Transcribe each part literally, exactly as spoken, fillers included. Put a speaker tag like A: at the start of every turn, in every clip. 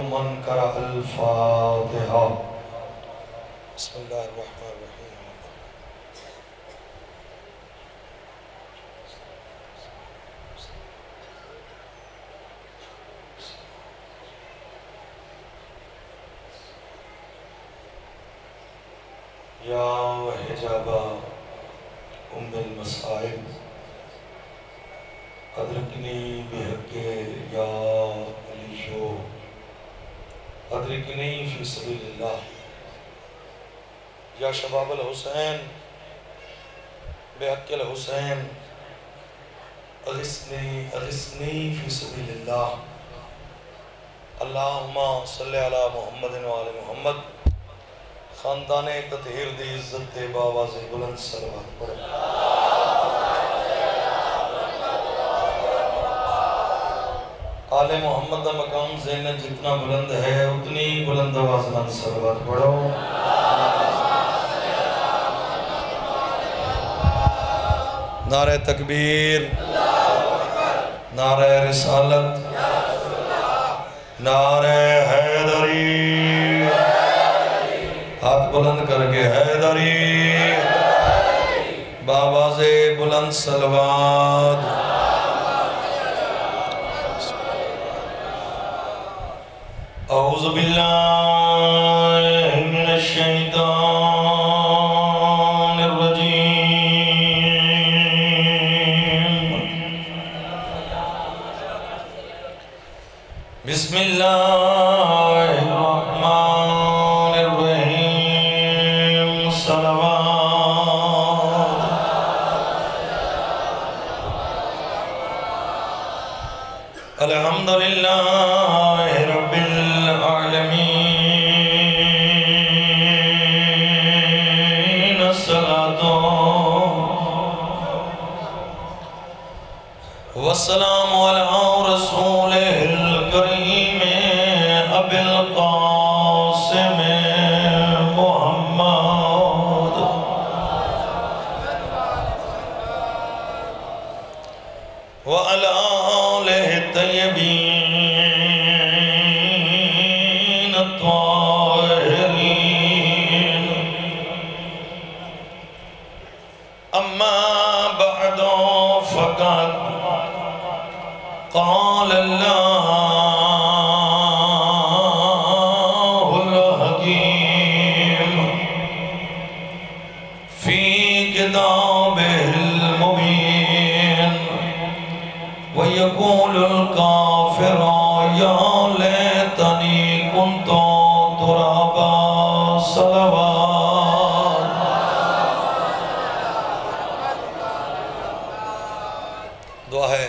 A: من قرأ الفاتحة. بسم اللہ الرحمن الرحیم. یا حجابہ ام المصائب ادرکنی بحق یا علیشو ادرکنی فی سبیل اللہ. یا شباب الحسین بحق الحسین اغثنی اغثنی فی سبیل اللہ. اللہم صلی علی محمد و آل محمد. خاندان تطہیر دی عزت باواز بلند صلوات پڑھو. آل محمد دا مقام زینت جتنا بلند ہے اتنی بلند آواز نال صلوات پڑھو. نعرہ تکبیر، نعرہ رسالت، نعرہ حیدری. ہاتھ بلند کر کے حیدری باواز بلند صلوات. اعوذ باللہ من الشیطان الرجیم. بسم اللہ الحمدللہ رب العالمین. الصلاة والسلام علی رسولہ الکریم ابی القاسم محمد وعلی آلہ الطیبین الطاہرین. اما بعد فقد قال اللہ الحکیم فی کتابہ المبین. وَيَقُولُ الْكَافِرُ يَا لَيْتَنِي كُنْتُ تُرَابًا. صلوات. دعا ہے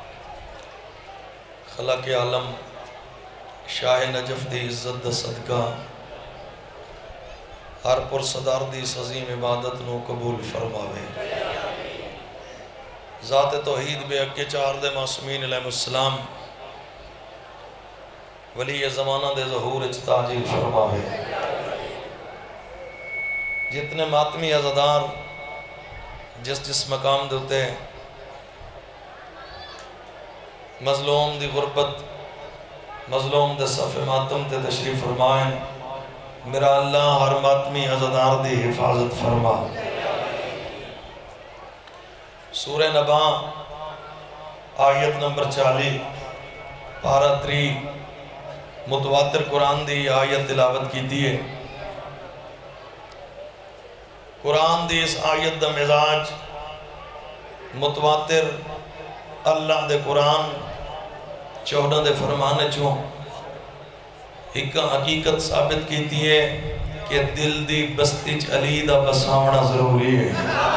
A: خالق عالم شاہ نجف دی عزت دا صدقہ ہر پر صدار دی عظیم عبادت نو قبول فرماوے. ذات توحید بے حق چار دے معصومین علیہ السلام ولی زمانہ دے ظہور اچ تاجیل فرماوے. جتنے ماتمی عزادار جس جس مقام دیتے مظلوم دی غربت مظلوم دے صف ماتم تے تشریف فرمائیں. میرا اللہ ہر ماتمی عزادار دی حفاظت فرما. سورہ نبا آیت نمبر چالی پارہ تری متواتر قرآن دی آیت تلاوت کی دیئے. قرآن دی اس آیت دا مزاج متواتر اللہ دے قرآن چودہ دے فرمانے چوں ایک حقیقت ثابت کی دیئے کہ دل دی بستی چ علی دا بساونا ضروری ہے.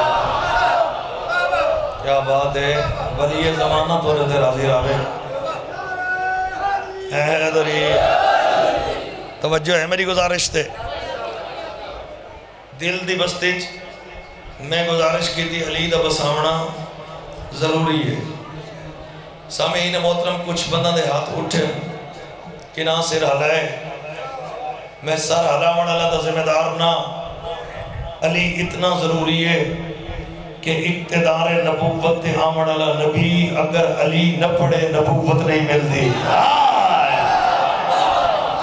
A: کیا بات ہے. ولی زمانہ تو رہتے راضی راوے حیدری. توجہ ہے میری گزارش تے دل دی بستی میں گزارش کی تھی علی دا بساونا ضروری ہے. سامعین محترم کچھ بندہ دے ہاتھ اٹھے کہ نہ سر ہلائے میں سر ہلاون اللہ دا ذمہ دار نہ. علی اتنا ضروری ہے کہ اقتدار نبوت تے آمن اللہ نبی اگر علی نہ پڑھے نبوت نہیں ملتی.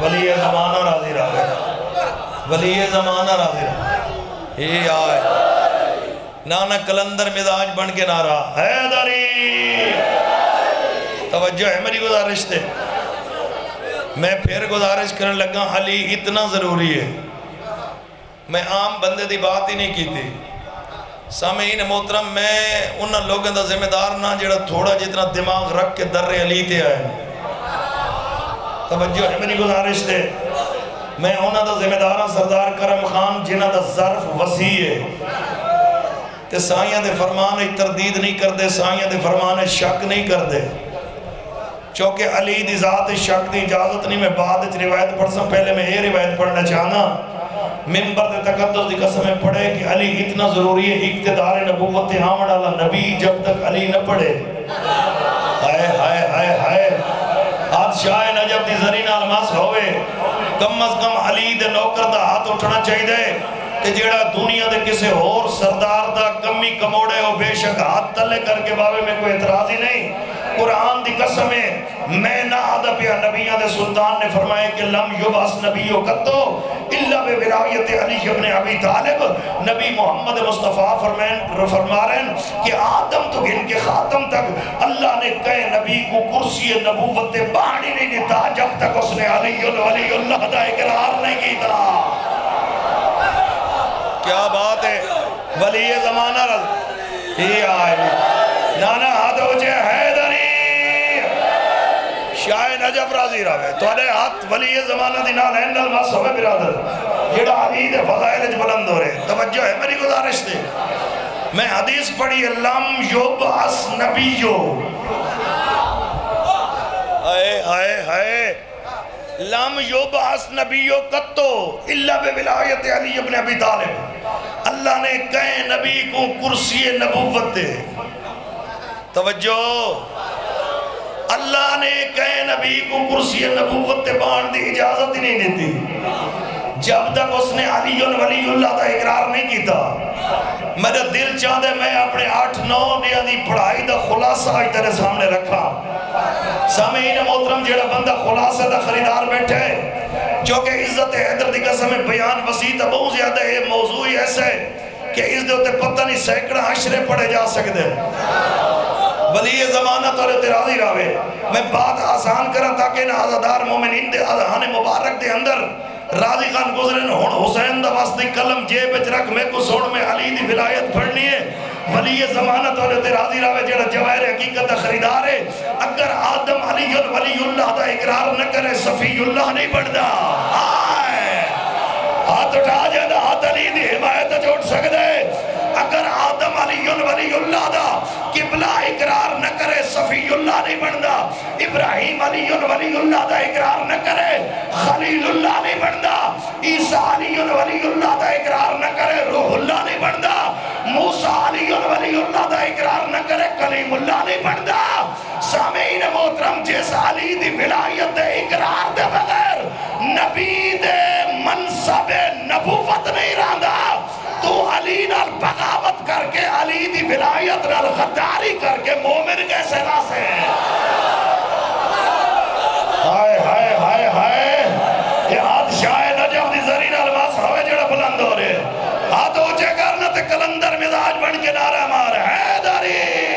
A: ولی زمانہ راضی رہے ولی زمانہ راضی رہے یہ آئے نانا کلندر مزاج بن کے نعرہ حیدری توجہ ہے میری گزارش تے میں پھر گزارش کرنے لگا علی اتنا ضروری ہے میں عام بندے دی بات ہی نہیں کی تھی سامعین محترم میں انہاں لوگوں دا ذمہ دار نہ جڑا تھوڑا جتنا دماغ رکھ کے در علی تے آئے توجہ ہے میری گزارش تے میں انہاں دا ذمہ دارہ سردار کرم خان جنہاں دا ظرف وسیع ہے تے سائیاں دے فرمانے تردید نہیں کر دے سائیاں دے فرمانے شک نہیں کر دے چونکہ علی دی ذات شک دی اجازت نہیں میں بعد اچھ روایت پڑھ سا پہلے میں یہ روایت پڑھنا چاہنا ممبر دے تقدس دی قسمیں پڑھے کہ علی اتنا ضروری ہے اقتدار نبوت آمن اللہ نبی جب تک علی نہ پڑھے ہائے ہائے ہائے ہائے آج شاہ نجب دی زرین علماس ہوئے کم از کم علی دے نوکر دا ہاتھ اٹھنا چاہی دے کہ جیڑا دنیا دے کسے اور سردار دا کمی کموڑے ہو بے شک ہاتھ تلے کر کے بابے میں کوئی اعتراض ہی نہیں قرآن دی قسمیں میں نہ آدھا پیا نبیہ دے سلطان نے فرمائے کہ لم یبعث نبیو کتو اللہ بے ولایت علی ابن ابی طالب نبی محمد مصطفیٰ فرما رہے ہیں کہ آدم تو گن کے خاتم تک اللہ نے کہے نبی کو کرسی نبوت باڑی نہیں دیتا جب تک اس نے علی ولی اللہ دا اقرار نہیں کیتا کیا بات ہے ولی زمانہ رض یہ آئے نانا ہاتھ ہو جائے حیدری شاہ نجف راضی رہے تو انہیں ہاتھ ولی زمانہ دی نال ہینڈل مس ہوئے برادر جیڑا علی دے فضائل اج بلند ہو رہے توجہ ہے میری گزارش دے میں حدیث پڑھی لم یبعث نبیو آئے آئے آئے لم یبعث نبیو کتو اللہ بے ولایت علی ابن ابی طالب اللہ نے کہیں نبی کو کرسی نبوت دے توجہ اللہ نے کہیں نبی کو کرسی نبوت دے بان دی اجازت ہی نہیں دیتی جب تک اس نے علی ولی اللہ دا اقرار نہیں کیتا میرا دل چاہتے میں اپنے آٹھ نو دیا دی پڑھائی دا خلاصہ آئی تیرے سامنے رکھا سامعین محترم جیڑا بندہ خلاصہ دا خریدار بیٹھے چونکہ عزت حیدر دی قسم بیان وسیع تا بہت زیادہ ہے موضوعی ایسے کہ اس دے ہوتے پتہ نہیں سینکڑا عشرے پڑھے جا سکتے ولی زمانہ تو اعتراضی راوے میں بات آسان کرا تاکہ نہ آزادار مومنین دے آزہان مبارک دے اندر راضی خان گزرن ہون حسین دا واسطی کلم جیب اچ رکھ میں کو سوڑ میں علی دی ولایت پڑھنی ہے ولی زمانہ تو اعتراضی راوے جیڑا جواہر حقیقت خریدار ہے اگر آدم علی ولی اللہ دا اقرار نہ کرے صفی اللہ نہیں بڑھدا آئے ہاتھ اٹھا جائے دا ہاتھ علی دی حمایت جوڑ سکتے اگر آدم علی ولی اللہ دا قبلہ اقرار نہ کرے صفی اللہ نہیں بڑھدا ابراہیم علی ولی اللہ دا اقرار نہ کرے خلیل اللہ نہیں بڑھدا عیسیٰ علی ولی اللہ دا اقرار نہ کرے روح اللہ نہیں بڑھدا موسیٰ علی ولی اللہ دا اقرار نہ کرے کلیم اللہ نہیں بڑھدا سامعین محترم جیس علی دی ولایت دے اقرار دے بغیر نبی دے منصب نبوت نہیں رہندا تو علی نال بغاوت کر کے علی دی ولایت نال غداری کر کے مومن کیسے نہ سے ہائے ہائے ہائے ہائے یہ ہاتھ شاہ نجف دی زرین علماس ہوئے جڑا بلند ہو رہے ہاتھ اوچے کرنا تے کلندر مزاج بن کے نعرہ مار حیدری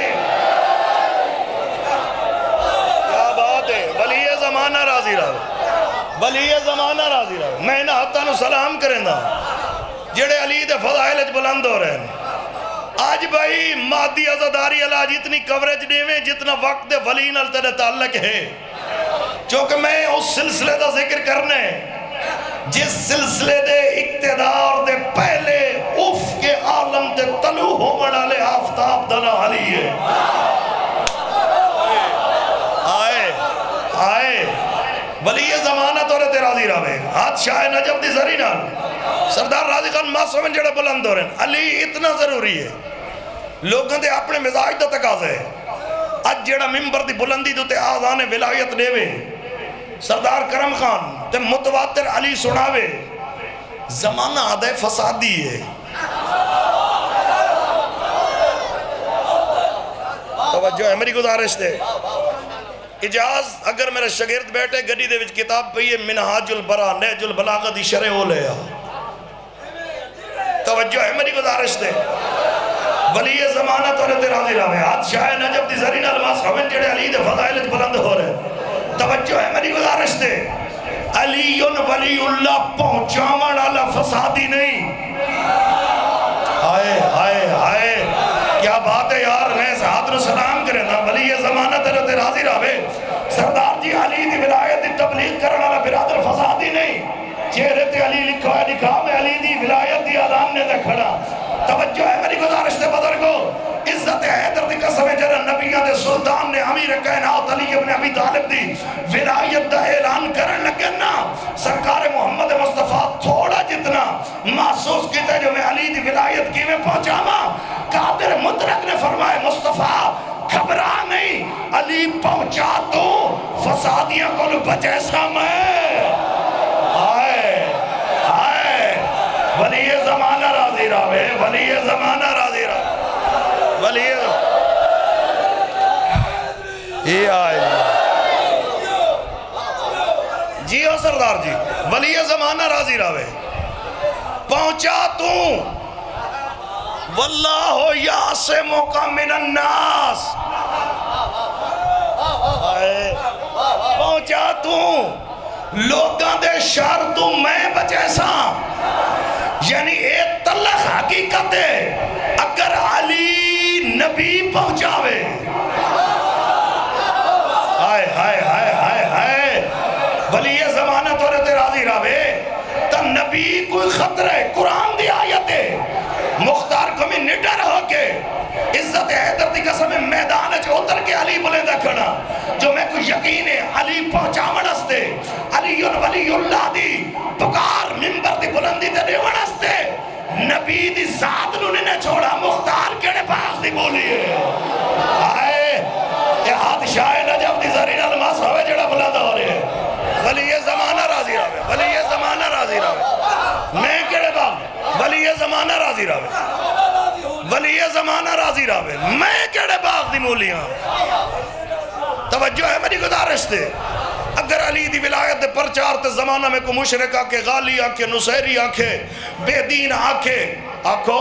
A: کیا بات ہے ولی زمانہ راضی رہو ولی زمانہ راضی رہو میں نہ ہاتھا نو سلام کریں دا جڑے علی دے فضائل اج بلند ہو رہے ہیں آج بھائی مادی عزاداری اللہ جتنی کوریج دیویں جتنا وقت دے ولی نال تیرے تعلق ہے چونکہ میں اس سلسلے دا ذکر کرنے جس سلسلے دے اقتدار دے پہلے اف کے عالم دے طلوع ہو منالے آفتاب دنا علی ہے آئے آئے ولی زمانہ تو رہتے راضی رہے ہاتھ شاہ نجف دی زرینان سردار راضی خان معصومن جڑے بلند ہو رہے ہیں علی اتنا ضروری ہے لوگوں دے اپنے مزاج دا تقاضا ہے اج جڑا ممبر دی بلندی دوتے آزان ولایت دیوے سردار کرم خان تے متواتر علی سناوے زمانہ آدھے فسادی ہے توجہ ہے میری گزارش دے اجاز اگر میرے شاگرد بیٹھے گڈی دے وچ کتاب پئی ہے منہاج البرا نہج البلاغہ دی شرح او لے آ توجہ ہے میری گزارش دے ولی زمانہ تو رہتے راضی رہے ہاتھ شاہ نجب دی زرین علماس ہوئن جڑے علی دے فضائل بلند ہو رہے توجہ ہے میری گزارش دے علی ولی اللہ پہنچاون والا فسادی نہیں ہائے ہائے ہائے کیا بات ہے یار میں ساتھ رو سلام کرے نا ولی یہ زمانہ تیرے راضی رہے سردار جی علی دی ولایت دی تبلیغ کرنا والا برادر فسادی نہیں چہرے تے علی لکھا ہے لکھا میں علی دی ولایت دی اعلان نے دے کھڑا توجہ ہے میری گزارش دے بزرگو عزت حیدر دی قسم جرہ نبیہ دے سلطان نے امیر کائنات علی ابن ابی طالب دی ولایت دا اعلان کرن لگنا سرکار محمد مصطفیٰ تھوڑا جتنا محسوس کیتا جو میں علی دی ولایت کی میں پہنچا ماں قادر مدرک نے فرمائے مصطفیٰ گھبرا نہیں علی پہنچا تو فسادیاں کو لو بچے سا میں آئے آئے ولی زمانہ راضی راوے ولی زمانہ راضی راوے ولی یہ آئے جی ہو سردار جی ولی زمانہ راضی راوے پہنچا تو واللہ یعصمک من الناس پہنچا تو لوگاں دے شر تو میں بچے سا یعنی ایک تلخ حقیقت ہے اگر علی نبی پہنچاوے ہائے ہائے ہائے ہائے ہائے ولی یہ زمانہ تو رہتے راضی راوے تا نبی کوئی خطر ہے قرآن دی آیت ہے مختار کمی نڈر ہو کے عزت حیدر دی قسم میدان اچھ اتر کے علی بلندہ کھڑا جو میں کوئی یقین ہے علی پہنچاون ہستے علی ولی اللہ دی پکار منبر دی بلندی تے دیون ہستے نبی دی ذات نو نے چھوڑا مختار کیڑے پاس دی بولی ہے آئے یہ ہاتھ شاہ نجب دی زرین علماس ہوئے جڑا بلندہ ہو رہے ہیں ولی یہ زمانہ راضی رہے ولی یہ زمانہ راضی رہے میں کیڑے باغ ولی یہ زمانہ راضی رہے ولی یہ زمانہ راضی رہے میں کیڑے باغ دی مولیاں توجہ ہے میری گزارش دے اگر علی دی ولایت دے پرچار تے زمانہ میں کو مشرک آکے غالی آکے نصیری آکے بے دین آکے آکھو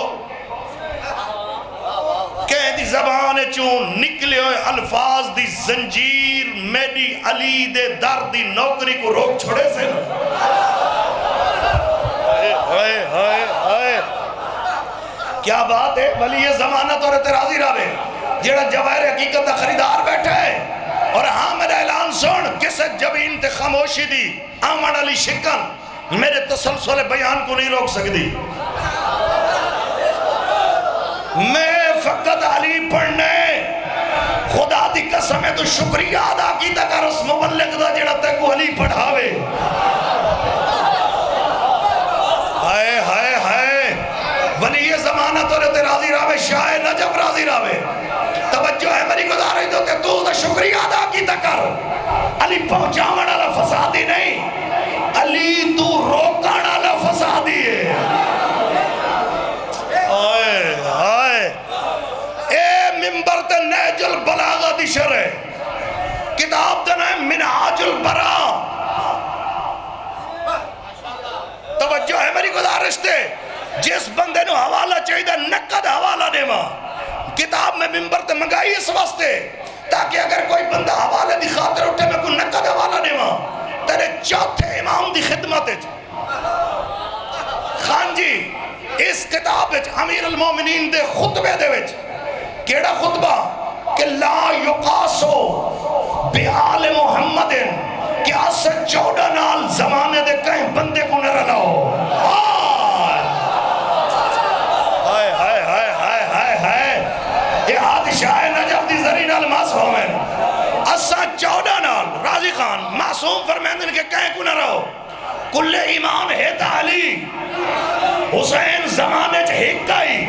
A: کہہ دی زبان چون نکلے ہوئے الفاظ دی زنجیر میری علی دے در دی نوکری کو روک چھوڑے سے ہائے ہائے ہائے کیا بات ہے ولی یہ زمانہ تو رہتے راضی راوے جیڑا جواہر حقیقت دا خریدار بیٹھا ہے اور ہاں میرا اعلان سن کس جبین تے خاموشی دی آمن علی شکن میرے تسلسل بیان کو نہیں روک سکتی میں فقط علی پڑھنے خدا دی قسم ہے تو شکریہ ادا کی تک رس مبلغ دا جڑا تک وہ علی پڑھاوے ہائے ہائے ہائے ولی یہ زمانہ تو رہتے راضی راوے شاہ نجب راضی راوے توجہ ہے میری گزارش دو کہ تو دا شکریہ ادا کی تکر علی پہنچاون والا فسادی نہیں علی تو روکان والا فسادی ہے آئے آئے اے منبر تے نہج البلاغہ دی شرح کتاب تے نام منہاج البرا توجہ ہے میری گزارش دے جس بندے نو حوالہ چاہیے دا نقد حوالہ دے ماں کتاب میں منبر تے منگائی اس واسطے تاکہ اگر کوئی بندہ حوالے دی خاطر اٹھے میں کوئی نقد حوالہ دے ماں تیرے چوتھے امام دی خدمت ہے خان جی اس کتاب وچ امیر المومنین دے خطبے دے وچ کیڑا خطبہ کہ لا یقاسو بیال محمد کیا سے چودہ نال زمانے دے کہیں بندے کو نہ رلاؤ ہائے ہائے ہائے ہائے ہائے ہائے یہ ہاتھ شاہ نجب دی زرین علماس ہوئے اسا چودہ نال راضی خان معصوم فرمیندن کے کہیں کو نہ رہو کل ایمان ہے تعالی حسین زمانے چھ ہکائی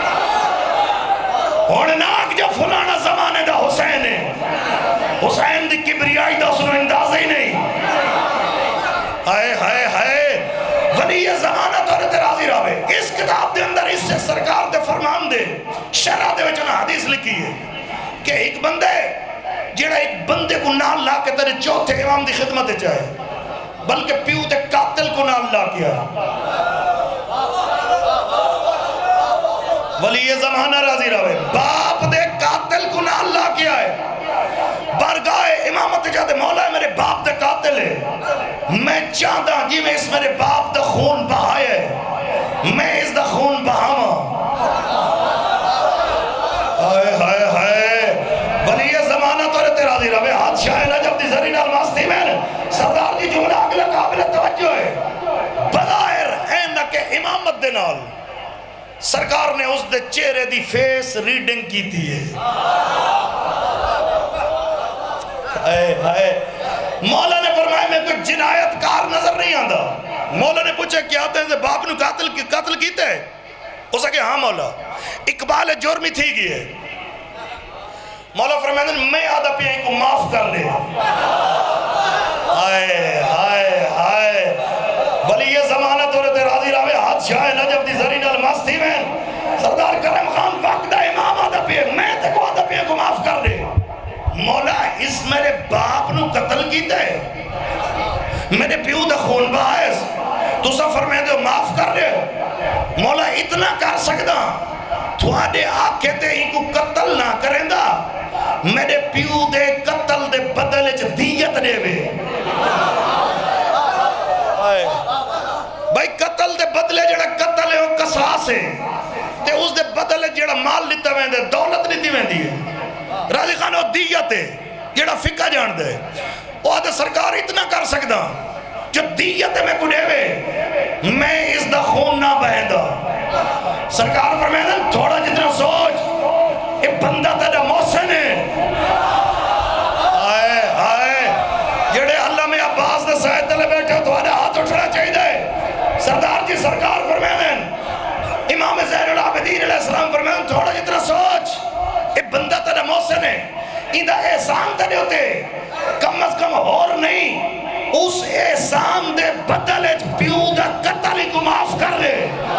A: ہونناک جو فلانا زمانے دا حسین ہے حسین دی کبریائی دا سنو اندازہ ہی نہیں ہائے ہائے ہائے ولی یہ زمانہ تو رہتے راضی راوے اس کتاب دے اندر اس سے سرکار دے فرمان دے شرح دے وچنا حدیث لکھی ہے کہ ایک بندے جڑا ایک بندے کو نال لا کے تیرے چوتھے امام دی خدمت چاہے بلکہ پیو دے قاتل کو نال لا کیا ولی زمانہ راضی رہے باپ دے قاتل کو نال لا کیا ہے بارگاہ امامت جاتے مولا ہے میرے باپ دے قاتل ہے میں چاہتا جی میں اس میرے باپ دا خون بہائے ہے میں اس دا خون بہاما ہائے ہائے ہائے ولی زمانہ تو رہتے راضی رہے ہاتھ شاہ نجف دی زرین الماستی میں سردار دی جملہ اگلا قابل توجہ ہے بظاہر اینک امامت دے نال سرکار نے اس دے چہرے دی فیس ریڈنگ کی تھی ہے اے اے مولا نے فرمایا میں کوئی جنایت کار نظر نہیں آندہ مولا نے پوچھا کیا آتے ہیں باپ نے قاتل قاتل کیتے ہیں اسے کہ ہاں مولا اقبال جرمی تھی گئی ہے مولا فرمایا میں آدھا پیئیں کو معاف کر لے آئے آئے آئے ولی یہ زمانہ تو رہتے راضی راوے ہاتھ شاہ نجف دی زرین الماستی میں سردار کرم خان وقت امام آدھا پیئیں میں تے کو آدھا پیئیں کو معاف کر لے مولا اس میرے باپ نو قتل کیتا ہے میرے پیو دا خون باعث تو سفر میں دے معاف کر لے مولا اتنا کر سکتا تھوڑے آکے تے ہی کو قتل نہ کریں دا میرے پیو دے قتل دے بدلے چھ دیت دے وے بھائی قتل دے بدلے جڑا قتل ہے وہ قصاص ہے تے اس دے بدلے جڑا مال لیتا وین دے دولت لیتی وین دی ہے راضی خان وہ دیت ہے جڑا فقہ جان دے وہ آدھے سرکار اتنا کر سکتا جو دیت میں کو دے میں اس دا خون نہ بہن دا سرکار فرمائے تھوڑا جتنا سوچ یہ بندہ تیرا محسن ہے آئے آئے جڑے اللہ میں عباس دے سائد تلے بیٹھے تو آدھے ہاتھ اٹھنا چاہیے دے سردار جی سرکار فرمائے امام زین العابدین علیہ السلام فرمائے تھوڑا جتنا سوچ یہ بندہ تیرا محسن ہے ایدہ احسان تیرے ہوتے کم از کم اور نہیں اس احسان دے بدلے پیو دا قتلی کو معاف کر لے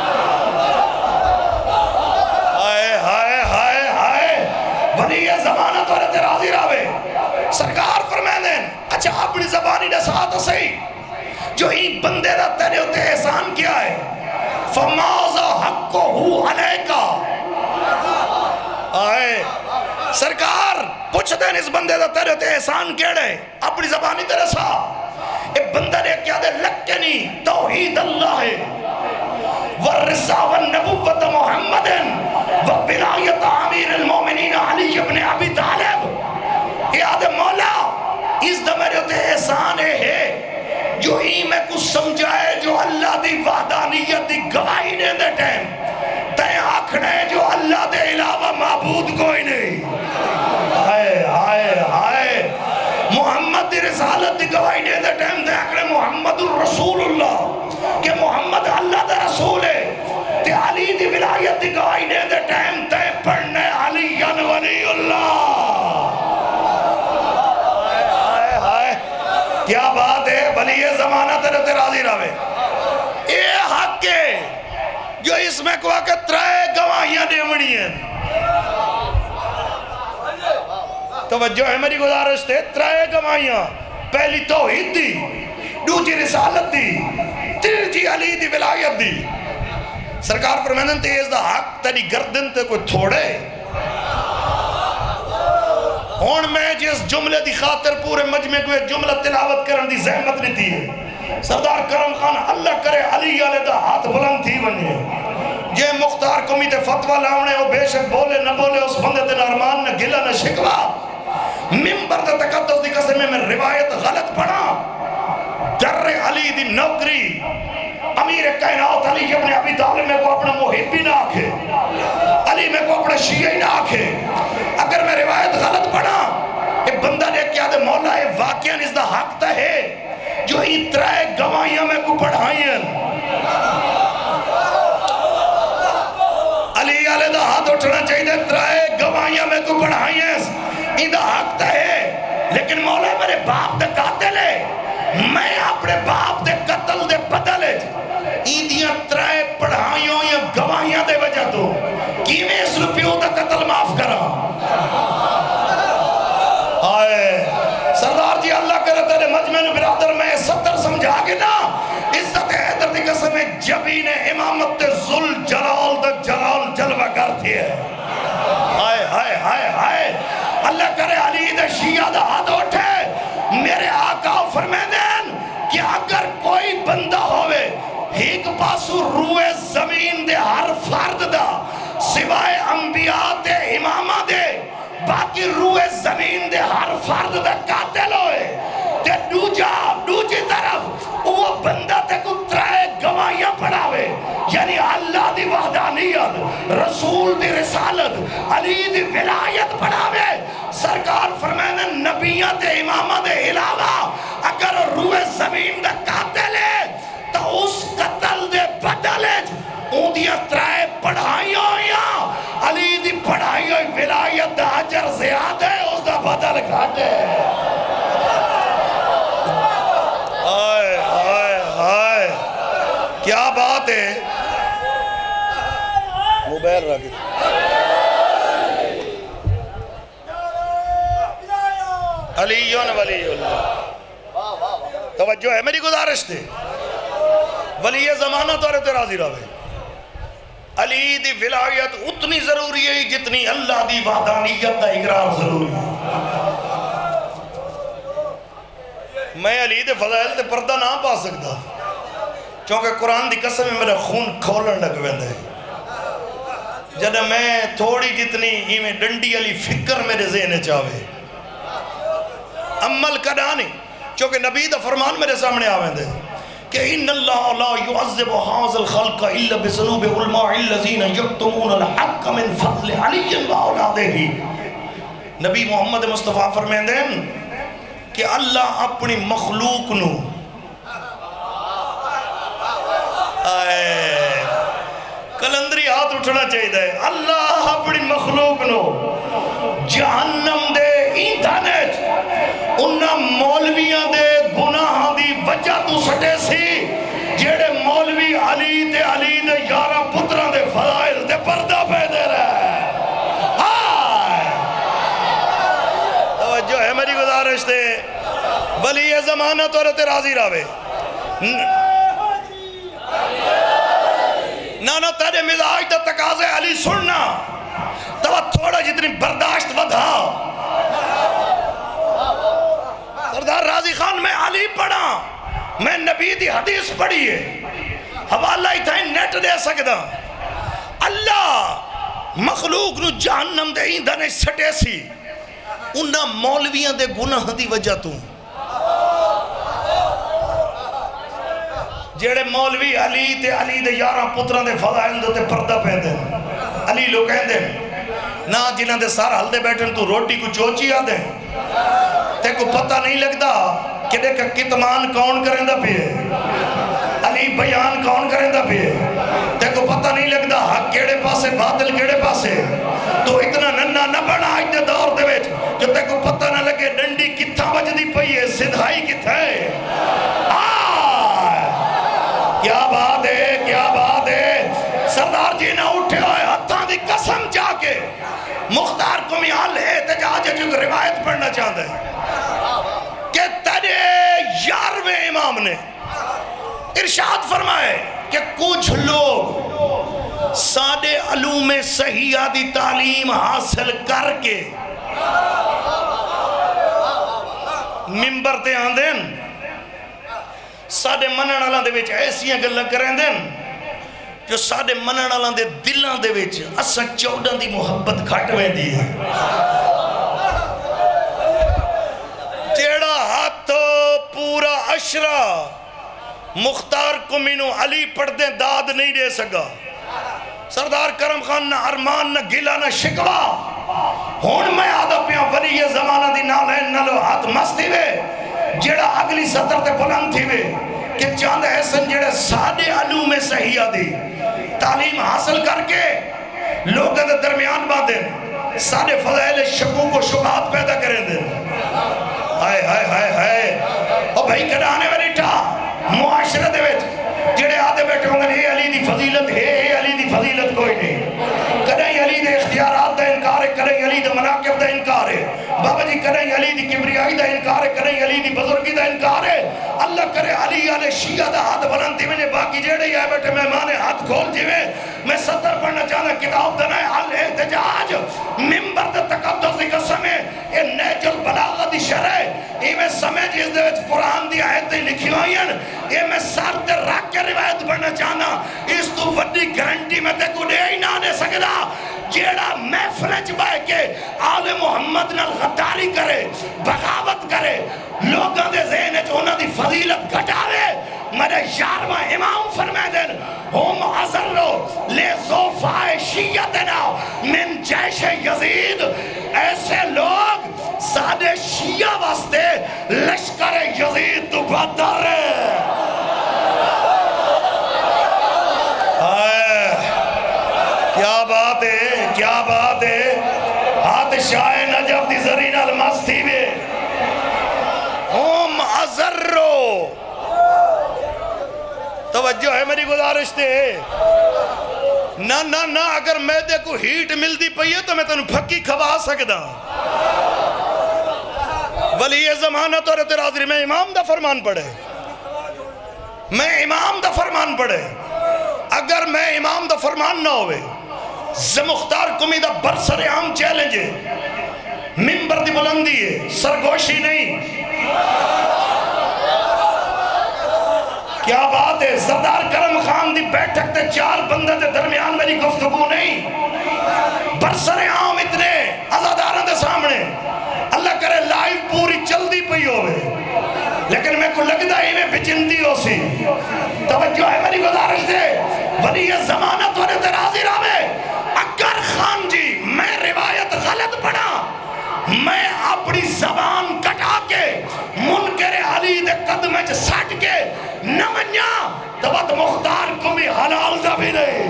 A: ہائے ہائے ہائے ہائے ولی یہ زمانہ تو رہتے راضی راوے سرکار فرمائے دیں اچھا اپنی زبانی نے ساتھ صحیح جو ہی بندے دا تیرے ہوتے احسان کیا ہے فَمَاذَا حَقُّهُ عَلَيْكَ آئے سرکار پوچھ دیں اس بندے دا تیرے ہوتے احسان کیڑے اپنی زبانی تیرے سا ایک بندہ نے کیا دے لکنی توحید اللہ ہے والرسا والنبوت محمد وولایت امیر المومنین علی ابن ابی طالب یاد مولا اس دا میرے ہوتے احسان ہے جو ہی میں کچھ سمجھائے جو اللہ دی وحدانیت دی گواہی دے دے ٹیم تے آکھنے جو اللہ دے علاوہ معبود کوئی نہیں آئے آئے آئے محمد دی رسالت دی گواہی دے دے ٹیم دے آکھنے محمد الرسول اللہ کہ محمد اللہ دے رسول ہے تے علی دی ولایت دی گواہی دے دے ٹیم تے پڑھنے علی ولی اللہ آئے آئے کیا بات ہے ولی یہ زمانہ تیرے تے راضی رہے اے حق ہے جو اس میں کو آکے ترائے گواہیاں دیونی ہیں توجہ ہے میری گزارش تے ترائے گواہیاں پہلی توحید دی دوسری رسالت دی تیسری علی دی ولایت دی سرکار فرمائیں تیز دا حق تیری گردن تے کوئی تھوڑے ہون میں جس جملے دی خاطر پورے مجمع کو ایک جملہ تلاوت کرن دی زحمت نہیں تھی سردار کرم خان اللہ کرے علی علیہ دا ہاتھ بلند تھی بنیے یہ مختار کمیتے فتوہ لاؤنے وہ بے شک بولے نہ بولے اس بندے تے نارمان نہ گلہ نہ شکوا ممبر تے تقدس دی قسم میں روایت غلط پڑھا در علی دی نوکری امیر کائنات علی ابن ابی طالب میں کو اپنا محبی نہ آکھے علی میں کو اپنا شیعی نہ آکھے اگر میں روایت غلط پڑھا ایک بندہ نے کیا دے مولا ہے واقعاً اس دا حق تا ہے جو اترائے گواہیاں میں کو پڑھائیں علی علیہ دا ہاتھ اٹھنا چاہیے دے اترائے گواہیاں میں کو پڑھائیں ان دا حق تا ہے لیکن مولا میرے باپ دے قاتل ہے میں اپنے باپ دے قتل دے بدلے این دیاں ترائے پڑھائیوں یا گواہیاں دے وجہ تو کی میں اس روپیوں دا قتل معاف کرا آئے جاگے نا عزت حیدر دی قسم جبین امامت ذل جلال دا جلال جلوہ کرتی ہے ہائے ہائے ہائے ہائے اللہ کرے علی دا شیعہ دا ہاتھ اٹھے میرے آقا فرمیدین کہ اگر کوئی بندہ ہوئے ایک پاسو روئے زمین دے ہر فرد دا سوائے انبیاء دے امامہ دے باقی روئے زمین دے ہر فرد دا قاتل ہوئے تے دوجا دوجی طرف وہ بندہ تے کو ترائے گواہیاں پڑھاوے یعنی اللہ دی وحدانیت رسول دی رسالت علی دی ولایت پڑھاوے سرکار فرمائنے نبیاں تے امامہ دے علاوہ اگر روئے زمین دا قاتل ہے تو اس قتل دے بدلے اون دیا ترائے پڑھائیوں ہویاں علی دی پڑھائیوں ولایت دا عجر زیادہ ہے اس دا بدل گھٹ ہے آئے آئے آئے کیا بات ہے موبائل رکھ علیون ولی اللہ توجہ ہے میری گزارش تھی ولی زمانہ تو رہتے راضی رہے علی دی ولایت اتنی ضروری ہے جتنی اللہ دی وحدانیت دا اقرار ضروری ہے میں علی دے فضائل تے پردہ نہ پا سکتا چونکہ قرآن دی قسم میں میرا خون کھولن لگ ویندے جب میں تھوڑی جتنی ہی میں ڈنڈی علی فکر میرے ذہن چاہوے عمل کدانی چونکہ نبی دا فرمان میرے سامنے آویں کہ ان اللہ لا يعذب هذا الخلق الا بذنوب علماء الذين يكتمون الحق من فضل علی و اولاده نبی محمد مصطفیٰ فرمائیں کہ اللہ اپنی مخلوق نو کلندری ہاتھ اٹھنا چاہیے اللہ اپنی مخلوق نو جہنم دے ایندھنج انہاں مولویاں دے گناہ دی وجہ تو سٹے سی جیڑے مولوی علی تے علی دے یارہ پتران دے فضائل دے پردہ پہ دے رہے ہائے توجہ ہے میری گزارش تے ولی یہ زمانہ تو رہتے راضی راوے نانا تیرے مزاج دا تقاضے علی سننا تو تھوڑا جتنی برداشت ودھا سردار راضی خان میں علی پڑھا میں نبی دی حدیث پڑھی ہے حوالہ ہی تھا نیٹ دے سکتا اللہ مخلوق نو جہنم دے ایندھنے سٹے سی انہاں مولویاں دے گناہ دی وجہ تو جیڑے مولوی علی تے علی دے یارہ پتران دے فضائل دے تے پردہ پہن دے علی لوگ کہیں دے نا جنہاں دے سارا حل دے بیٹھن تو روٹی کو چوچی آ دے تے کو پتہ نہیں لگتا کہ دیکھا کتمان کون کریں دا پیے علی بیان کون کریں دا پیے تے کو پتہ نہیں لگتا حق کیڑے پاسے باطل کیڑے پاسے تو اتنا ننہ نہ بڑھا آج دے دور دے ویچ کہ تے کو پتہ نہ لگے ڈنڈی کتھا بجدی پئی ہے صدھائی کتھا ہے کیا بات ہے کیا بات ہے سردار جی نہ اٹھے ہوئے ہتھاں دی قسم جا کے مختار کمیال احتجاج جو روایت پڑھنا چاہتا ہے کہ تیرے یارویں امام نے ارشاد فرمائے کہ کچھ لوگ سادے علوم صحیحہ دی تعلیم حاصل کر کے ممبر تے آندین ساڑے منن آلان دے وچ ایسیاں گلہ کریں دیں جو ساڑے منن آلان دے دلان دے وچ اسک چودن دی محبت کھٹویں دی ہے جیڑا ہاتھ پورا عشرہ مختار کمینو علی پڑھ دیں داد نہیں دے سکا سردار کرم خان نہ ارمان نہ گلہ نہ شکوا ہون میں آدھا پیاں ولی یہ زمانہ دی نالین نلو ہاتھ مستی وے جیڑا اگلی سطر تے بلند تھی وے کہ چاند احسن جیڑے سادے علوم صحیحہ دی تعلیم حاصل کر کے لوگوں دے درمیان باندھیں سادے فضائل شکوک و شبہات پیدا کریں دیں ہائے ہائے ہائے ہائے اور بھائی کڑانے والی ٹھا معاشرہ دے ویچ جیڑے آدھے بیٹھے ہوں گے اے علی دی فضیلت ہے اے علی دی فضیلت کوئی نہیں کدھیں علی دے اختیارات دا انکار ہے کدھیں علی دے مناقب دا انکار ہے بابا جی کریں علی دی کبریائی دا انکار ہے، کریں علی دی بزرگی دا انکار ہے، اللہ کرے علی علی شیعہ دا ہاتھ بلند دی میں باقی جیڑے ہی آئے بیٹھے مہمان ہاتھ کھول جیوے میں ستر پڑھنا چاہنا کتاب دنا ہے الاحتجاج ممبر دا تقدس دی قسم ہے یہ نیج البلاغہ دی شرح یہ میں سمجھ اس دے وچ قرآن دی آیتیں لکھی ہوئی ہیں یہ میں سار تے رکھ کے روایت پڑھنا چاہنا اس تو وڈی گارنٹی میں تے کو دے ہی نہ دے سکدا جیڑا محفلج بائے کے آل محمد نال غداری کرے بغاوت کرے لوگاں دے ذہن وچ انہاں دی فضیلت گھٹاوے میرے یارواں امام فرمائے دین ہم ازرو لے زوفائے شیعتنا من جیش یزید ایسے لوگ سادے شیعہ واسطے لشکر یزید تو بدر ہے کیا بات ہے کیا بات ہے ہاتھ شاہ نجف دی زرین المستی میں ہم ازرو توجہ ہے میری گزارش تے نہ نہ نہ اگر میدے کو ہیٹ مل دی پئی ہے تو میں تنوں پھکی کھوا سکدا ولی یہ زمانہ تو رہتے رازری میں امام دا فرمان پڑھے میں امام دا فرمان پڑھے اگر میں امام دا فرمان نہ ہوئے زمختار کمی دا برسر عام چیلنجے ممبر دی بلندی ہے سرگوشی نہیں کیا بات ہے سردار کرم خان دی بیٹھک تے چار بندے دے درمیان میری گفتگو نہیں برسر عام اتنے ازاداروں دے سامنے اللہ کرے لائیو پوری چل دی پئی ہوئے لیکن میں کو لگتا ہی میں بچندی ہو سی توجہ ہے میری گزارش دے ولی یہ زمانہ تو نے ترازی راوے اگر خان جی میں روایت غلط پڑھا میں اپنی زبان کٹا کے منکر علی دے قدمے چ سٹ کے نہ منیا تبت مختار کو بھی حلال دا بھی نہیں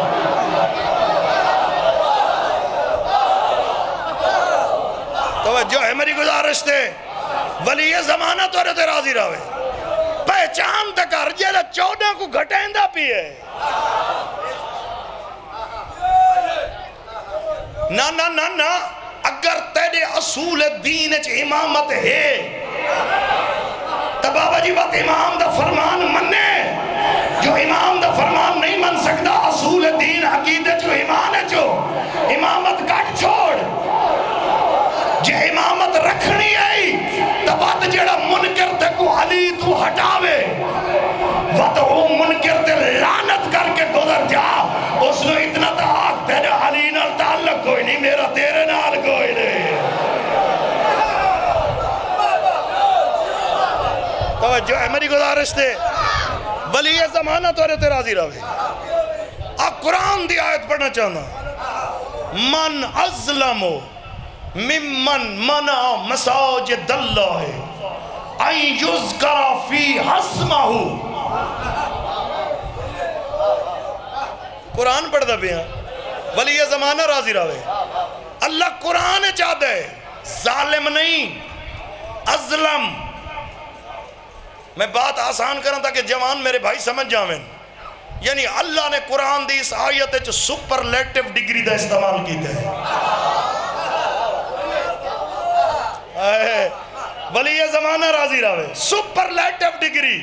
A: توجہ ہے میری گزارش تے ولی یہ زمانہ تو رہتے راضی راوے پہچان تک ارجیلہ چودہ کو گھٹیندہ پیئے نا نا نا نا اگر تیرے اصول دین اچھ امامت ہے تب بابا جی بات امام دا فرمان مننے جو امام دا فرمان نہیں من سکتا اصول دین عقیدت جو ایمان ہے جو امامت کٹ چھوڑ جے امامت رکھنی آئی تبات جڑا منکر تے کو علی تو ہٹاوے وقت وہ منکر تے لعنت کر کے گزر جا اس نے اتنا تا آگ تیرے علی نال تعلق کوئی نہیں میرا تیرے نال کوئی نہیں توجہ ہے میری گزارش تے ولی یہ زمانہ تو رہتے راضی رہے اب قرآن دی آیت پڑھنا چاہنا من ازلمو ممن منع مساجد اللہ ان یذکر فی اسمہ قرآن پڑھ دا بھی ہیں ولی یہ زمانہ راضی رہے اللہ قرآن چاہتا ہے ظالم نہیں ازلم میں بات آسان کروں تاکہ جوان میرے بھائی سمجھ جاویں یعنی اللہ نے قرآن دی اس آیت جو سپرلیٹیو ڈگری دا استعمال کیتا ہے ولی یہ زمانہ راضی رہے سپرلیٹیو ڈگری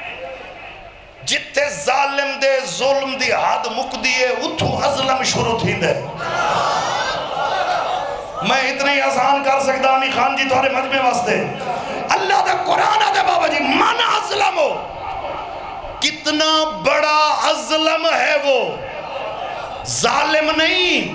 A: جتے ظالم دے ظلم دی حد مک دیئے اتھو ازلم شروع تھی دے میں اتنی آسان کر سکتا ہمیں خان جی تورے مجمع واسطے اللہ دا قرآن دے بابا جی من ازلم ہو کتنا بڑا ازلم ہے وہ ظالم نہیں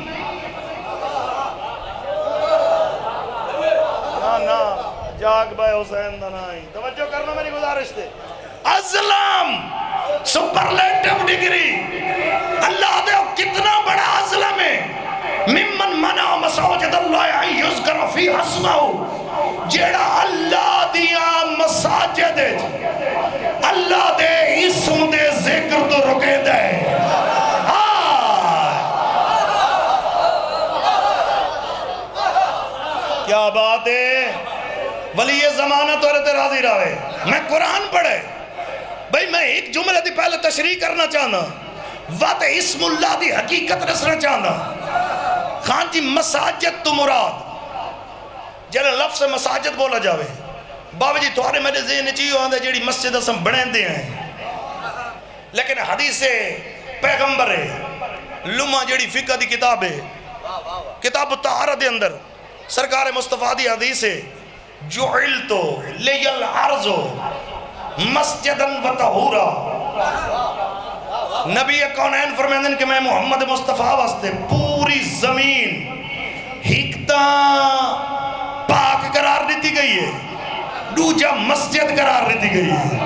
A: نا نا جاگ بھائی حسین دنائی توجہ کرنا میری گزارش دے ازلم سپرلیٹیو ڈگری اللہ دے کتنا بڑا ازلم ہے ممن منع مساجد اللہ ان یذکر فی اسمہ جیڑا اللہ دیا مساجد اللہ دے اسم دے ذکر تو رکے دے کیا بات ہے ولی یہ زمانہ تو رہتے راضی رہے میں قرآن پڑھے بھئی میں ایک جملہ دی پہلے تشریح کرنا چاہنا وات اسم اللہ دی حقیقت رسنا چاہنا خان جی مساجد تو مراد جلے لفظ مساجد بولا جاوے بابا جی تھوڑے میرے ذہن چیئے آندھے جیڑی مسجد اسم بڑھیں دے ہیں لیکن حدیث پیغمبر ہے لمحہ جیڑی فقہ دی کتاب ہے کتاب الطہارہ دے اندر سرکار مصطفیٰ دی حدیث ہے جعلتو لیل عرضو مسجدن و طہورا نبی کونین فرمیندن کہ میں محمد مصطفیٰ واسطے پوری زمین ہکتا پاک قرار دیتی گئی ہے دوجہ مسجد قرار دیتی گئی ہے